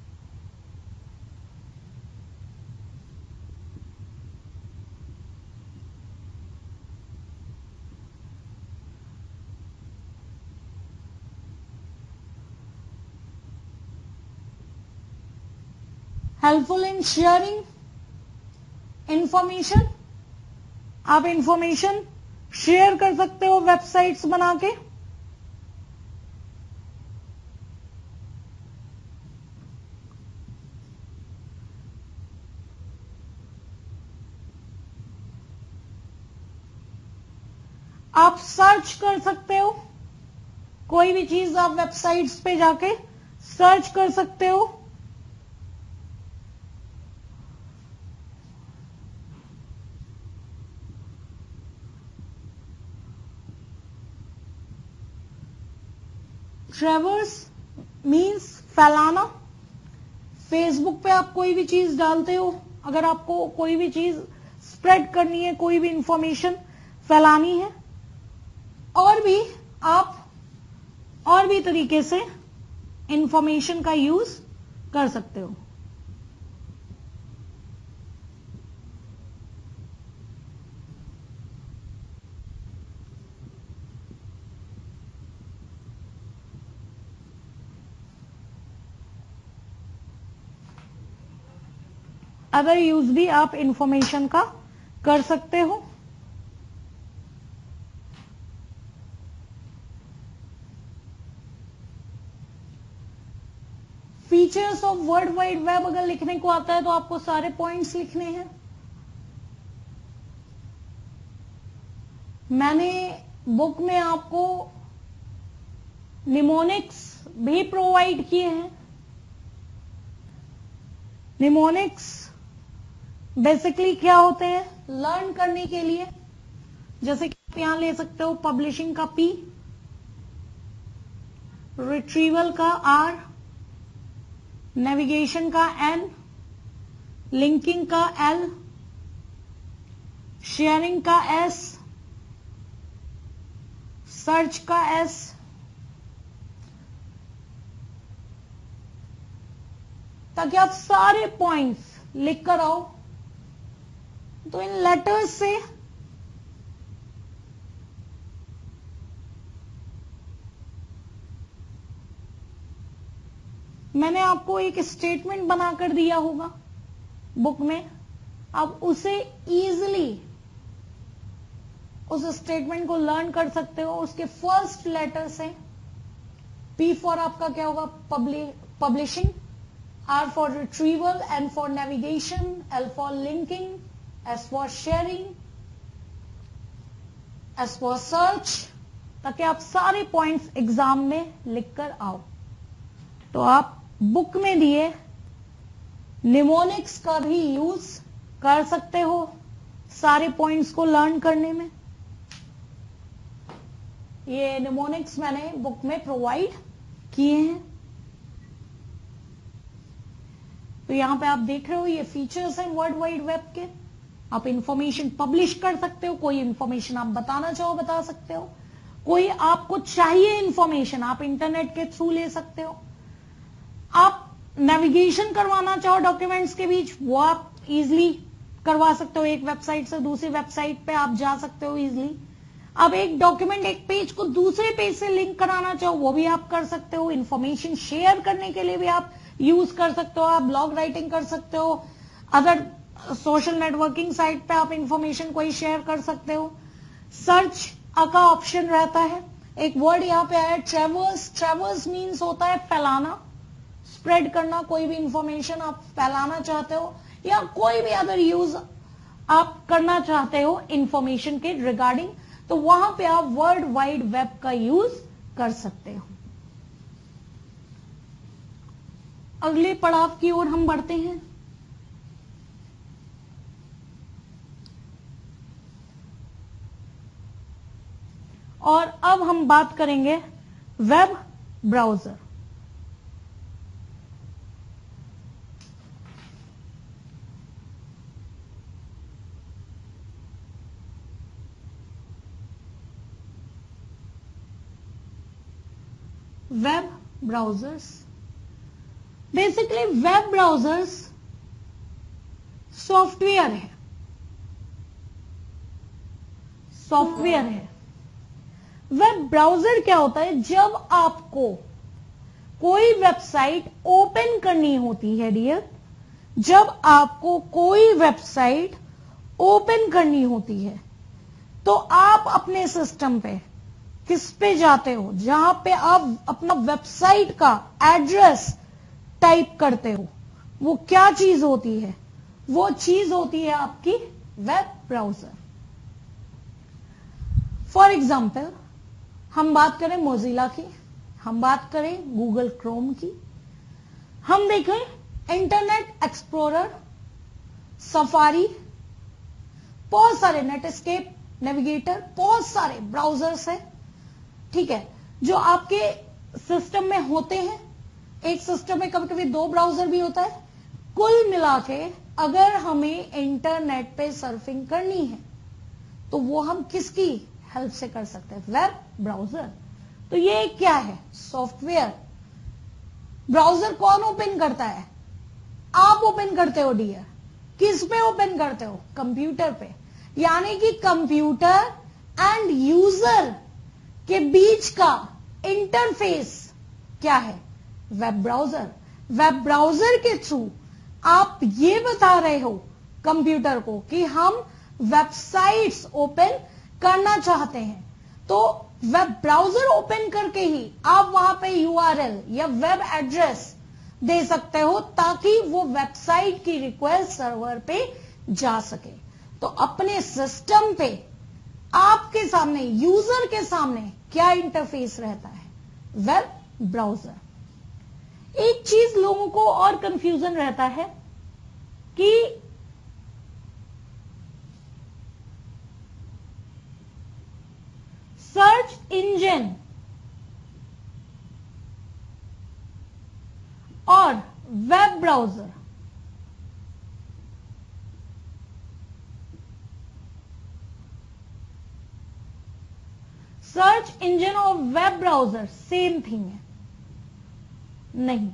हेल्पफुल इन शेयरिंग इंफॉर्मेशन, आप इंफॉर्मेशन शेयर कर सकते हो वेबसाइट्स बना के। आप सर्च कर सकते हो, कोई भी चीज आप वेबसाइट्स पे जाके सर्च कर सकते हो। ट्रैवर्स मीन्स फैलाना। फेसबुक पे आप कोई भी चीज डालते हो, अगर आपको कोई भी चीज स्प्रेड करनी है, कोई भी इंफॉर्मेशन फैलानी है, और भी आप और भी तरीके से इंफॉर्मेशन का यूज कर सकते हो। अदर यूज भी आप इंफॉर्मेशन का कर सकते हो। Features of world wide web अगर लिखने को आता है तो आपको सारे पॉइंट्स लिखने हैं। मैंने बुक में आपको निमोनिक्स भी प्रोवाइड किए हैं। निमोनिक्स बेसिकली क्या होते हैं, लर्न करने के लिए, जैसे कि आप यहां ले सकते हो पब्लिशिंग का P, रिट्रीवल का R, नेविगेशन का N, लिंकिंग का L, शेयरिंग का S, सर्च का S, ताकि आप सारे पॉइंट्स लिख कर आओ। तो इन लेटर्स से मैंने आपको एक स्टेटमेंट बनाकर दिया होगा बुक में, आप उसे इजीली उस स्टेटमेंट को लर्न कर सकते हो। उसके फर्स्ट लेटर से P फॉर आपका क्या होगा, publishing, R for retrieval, N for navigation, L for linking, S for sharing, S for search, ताकि आप सारे पॉइंट्स एग्जाम में लिख कर आओ। तो आप बुक में दिए निमोनिक्स का भी यूज कर सकते हो सारे पॉइंट्स को लर्न करने में। ये निमोनिक्स मैंने बुक में प्रोवाइड किए हैं। तो यहां पे आप देख रहे हो ये फीचर्स हैं वर्ल्ड वाइड वेब के। आप इंफॉर्मेशन पब्लिश कर सकते हो, कोई इंफॉर्मेशन आप बताना चाहो बता सकते हो, कोई आपको चाहिए इंफॉर्मेशन आप इंटरनेट के थ्रू ले सकते हो, आप नेविगेशन करवाना चाहो डॉक्यूमेंट्स के बीच वो आप इजीली करवा सकते हो। एक वेबसाइट से दूसरी वेबसाइट पे आप जा सकते हो इजीली। आप एक डॉक्यूमेंट एक पेज को दूसरे पेज से लिंक कराना चाहो वो भी आप कर सकते हो। इंफॉर्मेशन शेयर करने के लिए भी आप यूज कर सकते हो, आप ब्लॉग राइटिंग कर सकते हो, अदर सोशल नेटवर्किंग साइट पे आप इंफॉर्मेशन कोई शेयर कर सकते हो। सर्च का ऑप्शन रहता है। एक वर्ड यहां पे आया ट्रैवर्स। ट्रैवर्स मीन्स होता है फैलाना, स्प्रेड करना। कोई भी इंफॉर्मेशन आप फैलाना चाहते हो या कोई भी अदर यूज आप करना चाहते हो इंफॉर्मेशन के रिगार्डिंग, तो वहां पे आप वर्ल्ड वाइड वेब का यूज कर सकते हो। अगले पड़ाव की ओर हम बढ़ते हैं। और अब हम बात करेंगे web browser. Web browsers. Basically web browsers software है, सॉफ्टवेयर है। वेब ब्राउजर क्या होता है? जब आपको कोई वेबसाइट ओपन करनी होती है डियर, जब आपको कोई वेबसाइट ओपन करनी होती है तो आप अपने सिस्टम पे किस पे जाते हो? जहां पे आप अपना वेबसाइट का एड्रेस टाइप करते हो, वो क्या चीज होती है? वो चीज होती है आपकी वेब ब्राउजर। फॉर एग्जाम्पल हम बात करें मोजिला की, हम बात करें गूगल क्रोम की, हम देखें इंटरनेट एक्सप्लोरर, सफारी, बहुत सारे नेटस्केप, नेविगेटर, बहुत सारे ब्राउजर्स हैं, ठीक है, जो आपके सिस्टम में होते हैं। एक सिस्टम में कभी कभी 2 ब्राउजर भी होता है। कुल मिला के अगर हमें इंटरनेट पे सर्फिंग करनी है तो वो हम किसकी हेल्प से कर सकते हैं? Web browser. तो ये क्या है? सॉफ्टवेयर। ब्राउजर कौन ओपन करता है? आप ओपन करते हो डियर। किस पे ओपन करते हो? कंप्यूटर पे। यानी कि कंप्यूटर एंड यूजर के बीच का इंटरफेस क्या है? Web browser. वेब ब्राउजर के थ्रू आप ये बता रहे हो कंप्यूटर को कि हम वेबसाइट्स ओपन करना चाहते हैं, तो वेब ब्राउजर ओपन करके ही आप वहां पे यूआरएल या वेब एड्रेस दे सकते हो ताकि वो वेबसाइट की रिक्वेस्ट सर्वर पे जा सके। तो अपने सिस्टम पे आपके सामने, यूजर के सामने क्या इंटरफेस रहता है? Web browser. एक चीज लोगों को और कंफ्यूजन रहता है कि सर्च इंजन और वेब ब्राउजर सर्च इंजन और वेब ब्राउजर सेम थिंग है? नहीं।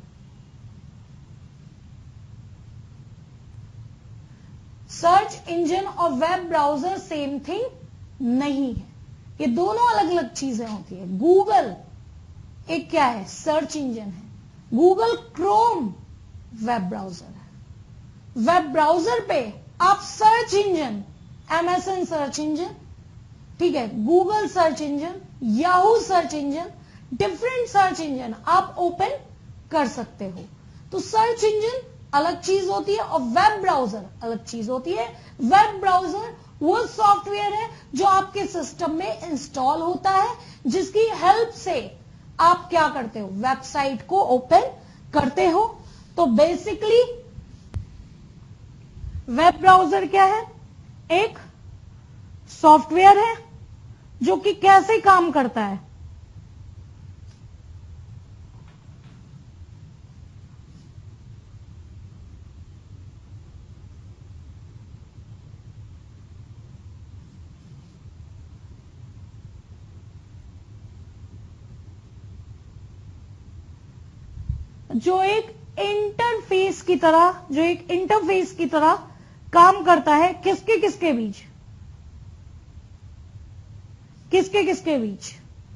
सर्च इंजन और वेब ब्राउजर सेम थिंग नहीं है। ये दोनों अलग अलग चीजें होती है। गूगल एक क्या है? सर्च इंजन है। गूगल क्रोम वेब ब्राउजर है। वेब ब्राउजर पे आप search engine, MSN search engine, ठीक है, Google search engine, Yahoo search engine, different search engine आप ओपन कर सकते हो। तो सर्च इंजन अलग चीज होती है और वेब ब्राउजर अलग चीज होती है। वेब ब्राउजर वो सॉफ्टवेयर है जो आपके सिस्टम में इंस्टॉल होता है, जिसकी हेल्प से आप क्या करते हो? वेबसाइट को ओपन करते हो। तो बेसिकली वेब ब्राउजर क्या है? एक सॉफ्टवेयर है जो कि कैसे काम करता है? जो एक इंटरफेस की तरह काम करता है। किसके किसके बीच? किसके किसके बीच?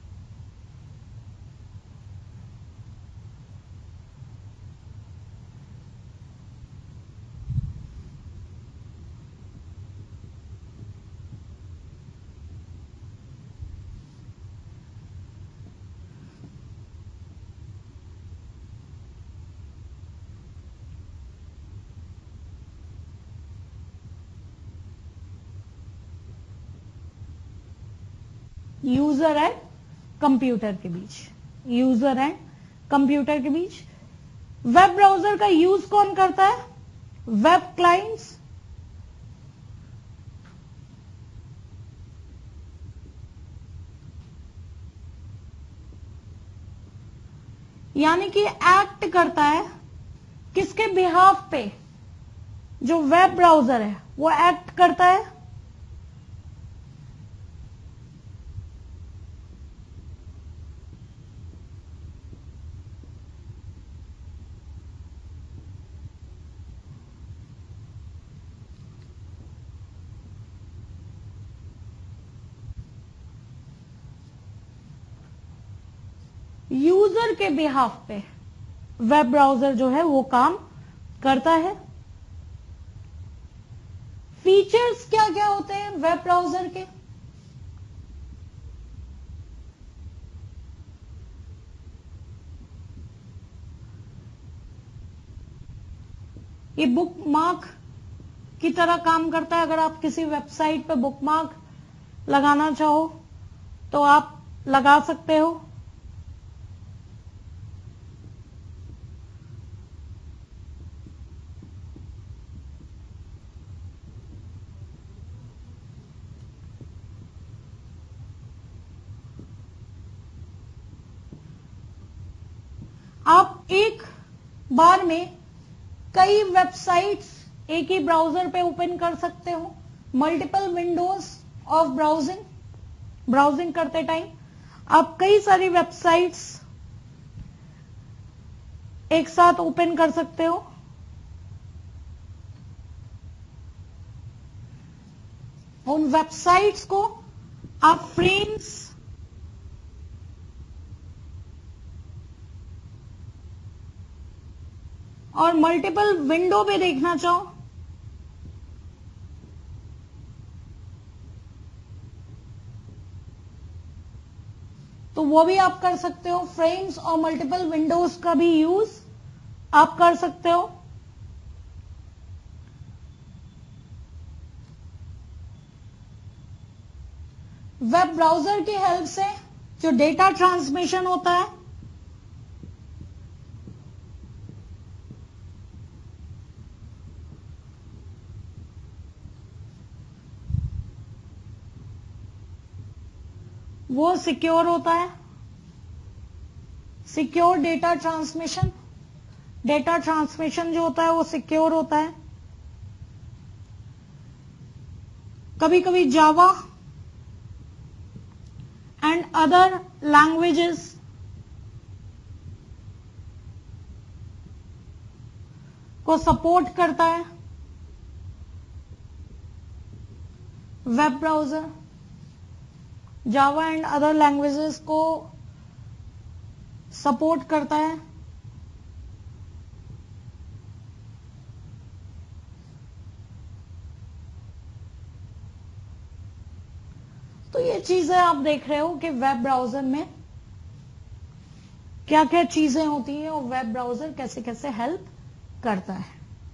यूजर एंड कंप्यूटर के बीच। यूजर एंड कंप्यूटर के बीच। वेब ब्राउजर का यूज कौन करता है? वेब क्लाइंट्स, यानी कि एक्ट करता है किसके बिहाफ पे? जो वेब ब्राउजर है वो एक्ट करता है यूजर के बिहाफ पे वेब ब्राउजर जो है वो काम करता है। फीचर्स क्या क्या होते हैं वेब ब्राउजर के? ये बुकमार्क की तरह काम करता है। अगर आप किसी वेबसाइट पे बुकमार्क लगाना चाहो तो आप लगा सकते हो। आप एक बार में कई वेबसाइट्स एक ही ब्राउजर पे ओपन कर सकते हो। मल्टीपल विंडोज ऑफ ब्राउजिंग करते टाइम आप कई सारी वेबसाइट्स एक साथ ओपन कर सकते हो। उन वेबसाइट्स को आप फ्रेम्स और मल्टीपल विंडो पे देखना चाहो तो वो भी आप कर सकते हो। फ्रेम्स और मल्टीपल विंडोज का भी यूज आप कर सकते हो। वेब ब्राउजर की हेल्प से जो डेटा ट्रांसमिशन होता है वो सिक्योर होता है। सिक्योर डेटा ट्रांसमिशन जो होता है वो सिक्योर होता है। कभी कभी जावा एंड अदर लैंग्वेजेस को सपोर्ट करता है web browser. Java and other languages को सपोर्ट करता है। तो ये चीजें आप देख रहे हो कि वेब ब्राउजर में क्या क्या चीजें होती हैं और वेब ब्राउजर कैसे कैसे हेल्प करता है।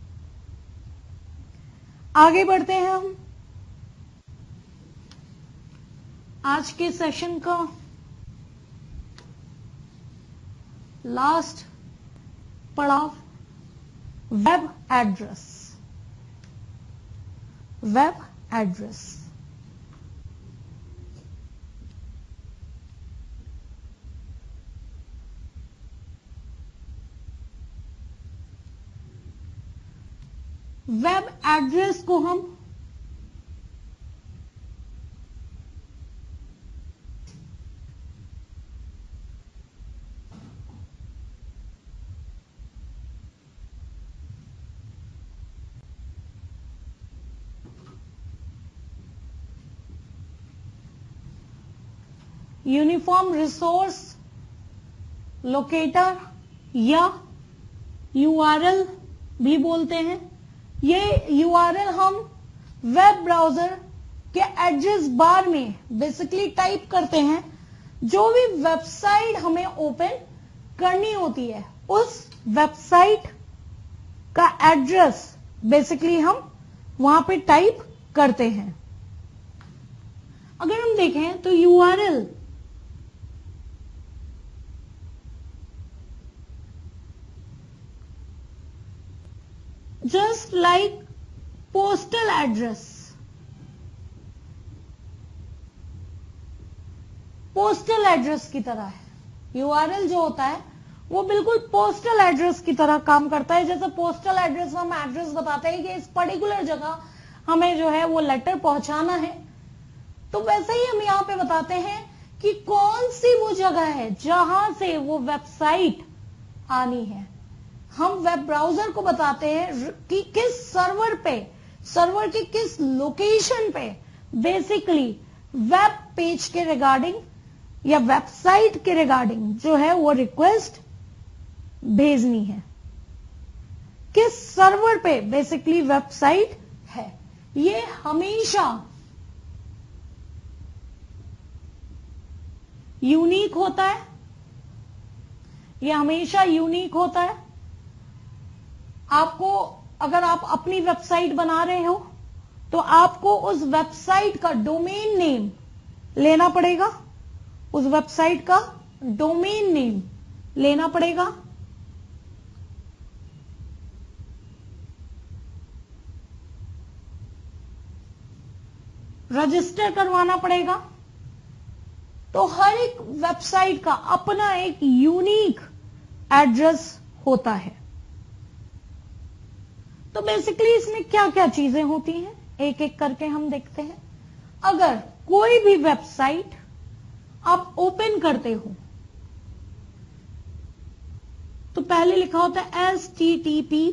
आगे बढ़ते हैं हम आज के सेशन का लास्ट पड़ाव web address. Web address web एड्रेस को हम यूनिफॉर्म रिसोर्स लोकेटर या यूआरएल भी बोलते हैं। ये यूआरएल हम वेब ब्राउजर के एड्रेस बार में बेसिकली टाइप करते हैं। जो भी वेबसाइट हमें ओपन करनी होती है उस वेबसाइट का एड्रेस बेसिकली हम वहां पे टाइप करते हैं। अगर हम देखें तो URL just like postal address, postal address की तरह है। यूआरएल जो होता है वो बिल्कुल पोस्टल एड्रेस की तरह काम करता है। जैसे पोस्टल एड्रेस हम एड्रेस बताते हैं कि इस पर्टिकुलर जगह हमें जो है वो लेटर पहुंचाना है, तो वैसे ही हम यहां पे बताते हैं कि कौन सी वो जगह है जहां से वो वेबसाइट आनी है। हम वेब ब्राउजर को बताते हैं कि किस सर्वर पे, सर्वर की किस लोकेशन पे बेसिकली वेब पेज के रिगार्डिंग या वेबसाइट के रिगार्डिंग जो है वो रिक्वेस्ट भेजनी है, किस सर्वर पे बेसिकली वेबसाइट है, ये हमेशा यूनिक होता है, ये हमेशा यूनिक होता है। आपको अगर आप अपनी वेबसाइट बना रहे हो तो आपको उस वेबसाइट का डोमेन नेम लेना पड़ेगा, उस वेबसाइट का डोमेन नेम लेना पड़ेगा। रजिस्टर करवाना पड़ेगा। तो हर एक वेबसाइट का अपना एक यूनिक एड्रेस होता है। तो बेसिकली इसमें क्या क्या चीजें होती हैं, एक एक करके हम देखते हैं। अगर कोई भी वेबसाइट आप ओपन करते हो तो पहले लिखा होता है http://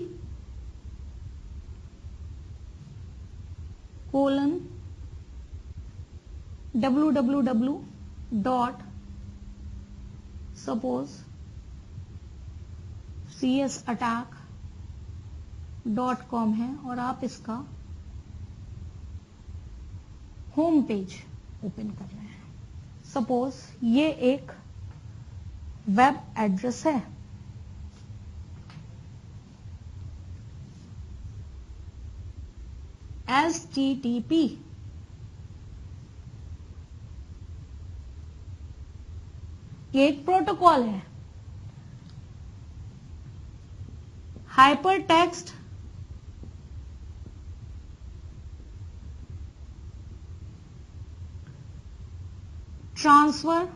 www. suppose CSAttack.com है और आप इसका होम पेज ओपन कर रहे हैं। सपोज ये एक वेब एड्रेस है, HTTP ये एक प्रोटोकॉल है, hyper text transfer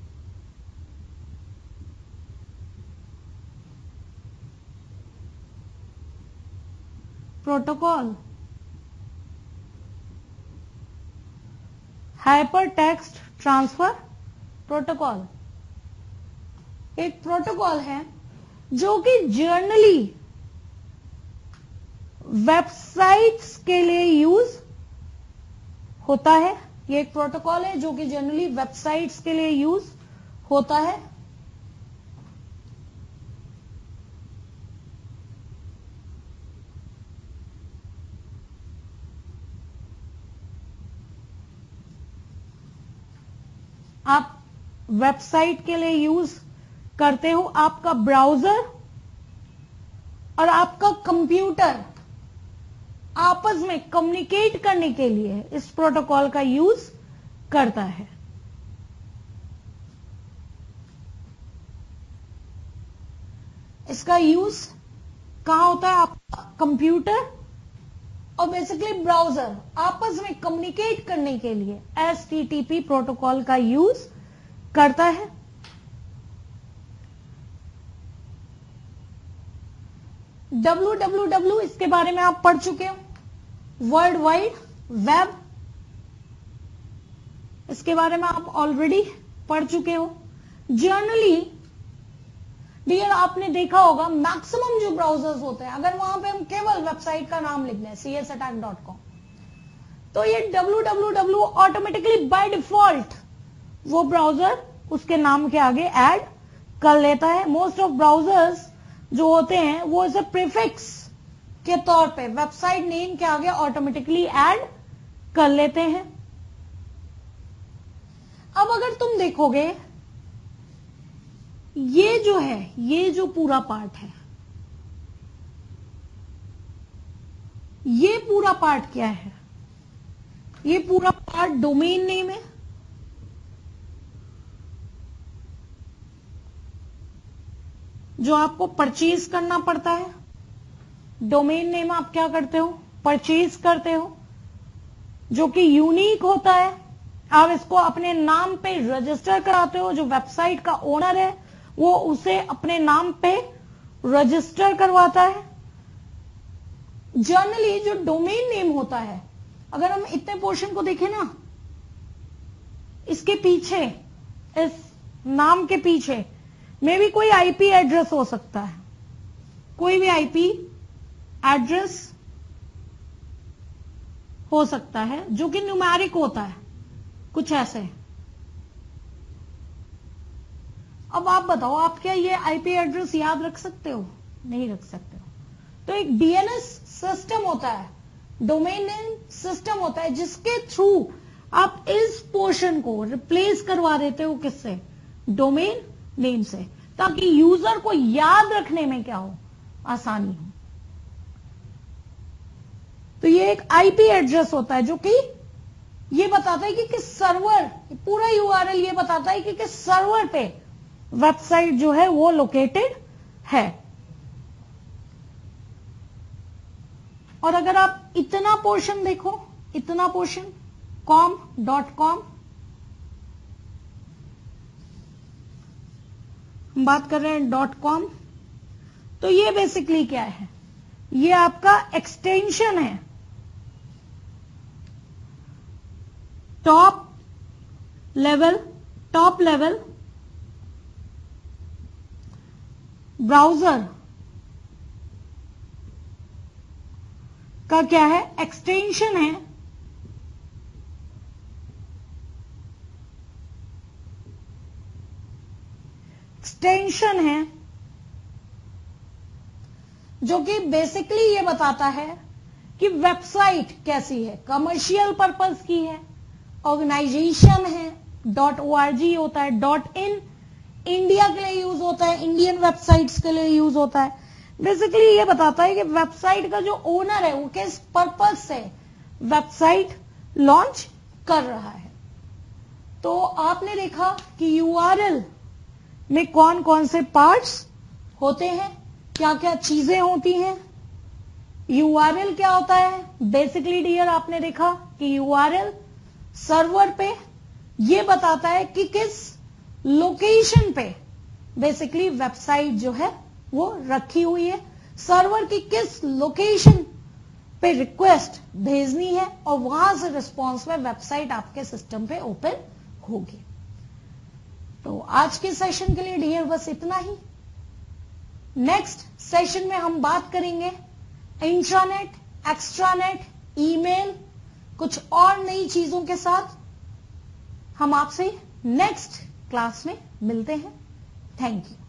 protocol, hyper text transfer protocol एक प्रोटोकॉल है जो कि जनरली वेबसाइट्स के लिए यूज होता है। ये एक प्रोटोकॉल है जो कि जनरली वेबसाइट्स के लिए यूज होता है। आप वेबसाइट के लिए यूज करते हो, आपका ब्राउजर और आपका कंप्यूटर आपस में कम्युनिकेट करने के लिए इस प्रोटोकॉल का यूज करता है। इसका यूज कहां होता है? आपका कंप्यूटर और बेसिकली ब्राउजर आपस में कम्युनिकेट करने के लिए HTTP प्रोटोकॉल का यूज करता है। www इसके बारे में आप पढ़ चुके हो, वर्ल्ड वाइड वेब, इसके बारे में आप ऑलरेडी पढ़ चुके हो। जनरली डियर आपने देखा होगा मैक्सिमम जो ब्राउजर्स होते हैं, अगर वहां पे हम केवल वेबसाइट का नाम लिख दें csattack.com तो ये www ऑटोमेटिकली बाय डिफॉल्ट वो ब्राउजर उसके नाम के आगे ऐड कर लेता है। मोस्ट ऑफ ब्राउजर्स जो होते हैं वो इसे प्रीफिक्स के तौर पे वेबसाइट नेम के आगे ऑटोमेटिकली ऐड कर लेते हैं। अब अगर तुम देखोगे ये जो है, ये जो पूरा पार्ट है, ये पूरा पार्ट क्या है? ये पूरा पार्ट डोमेन नेम है। जो आपको परचेज करना पड़ता है, डोमेन नेम आप क्या करते हो? परचेज करते हो, जो कि यूनिक होता है। आप इसको अपने नाम पे रजिस्टर कराते हो। जो वेबसाइट का ओनर है वो उसे अपने नाम पे रजिस्टर करवाता है। जनरली जो डोमेन नेम होता है, अगर हम इतने पोर्शन को देखें ना, इसके पीछे, इस नाम के पीछे में भी कोई आईपी एड्रेस हो सकता है, कोई भी आईपी एड्रेस हो सकता है जो कि न्यूमेरिक होता है, कुछ ऐसे। अब आप बताओ, आप क्या ये आईपी एड्रेस याद रख सकते हो? नहीं रख सकते हो। तो एक डीएनएस सिस्टम होता है, डोमेन नेम सिस्टम होता है, जिसके थ्रू आप इस पोर्शन को रिप्लेस करवा देते हो किससे? डोमेन नेम से, ताकि यूजर को याद रखने में क्या हो? आसानी हो। तो ये एक आईपी एड्रेस होता है जो कि ये बताता है कि किस सर्वर, पूरा यूआरएल ये बताता है कि किस सर्वर पे वेबसाइट जो है वो लोकेटेड है। और अगर आप इतना पोर्शन देखो, इतना पोर्शन com.com, हम बात कर रहे हैं .com, तो ये बेसिकली क्या है? ये आपका एक्सटेंशन है टॉप लेवल ब्राउजर का क्या है? एक्सटेंशन है जो कि बेसिकली ये बताता है कि वेबसाइट कैसी है, कमर्शियल पर्पस की है, ऑर्गेनाइजेशन है, .org होता है, .in इंडिया के लिए यूज होता है, इंडियन वेबसाइट्स के लिए यूज होता है। बेसिकली ये बताता है कि वेबसाइट का जो ओनर है वो किस पर्पस से वेबसाइट लॉन्च कर रहा है। तो आपने देखा कि यूआरएल में कौन कौन से पार्ट्स होते हैं, क्या क्या चीजें होती हैं। यूआरएल क्या होता है? बेसिकली डियर आपने देखा कि यूआरएल सर्वर पे ये बताता है कि किस लोकेशन पे बेसिकली वेबसाइट जो है वो रखी हुई है, सर्वर की किस लोकेशन पे रिक्वेस्ट भेजनी है, और वहां से रिस्पॉन्स में वेबसाइट आपके सिस्टम पे ओपन होगी। तो आज के सेशन के लिए डियर बस इतना ही। नेक्स्ट सेशन में हम बात करेंगे इंट्रानेट, एक्स्ट्रानेट, ईमेल, कुछ और नई चीजों के साथ। हम आपसे नेक्स्ट क्लास में मिलते हैं। Thank you.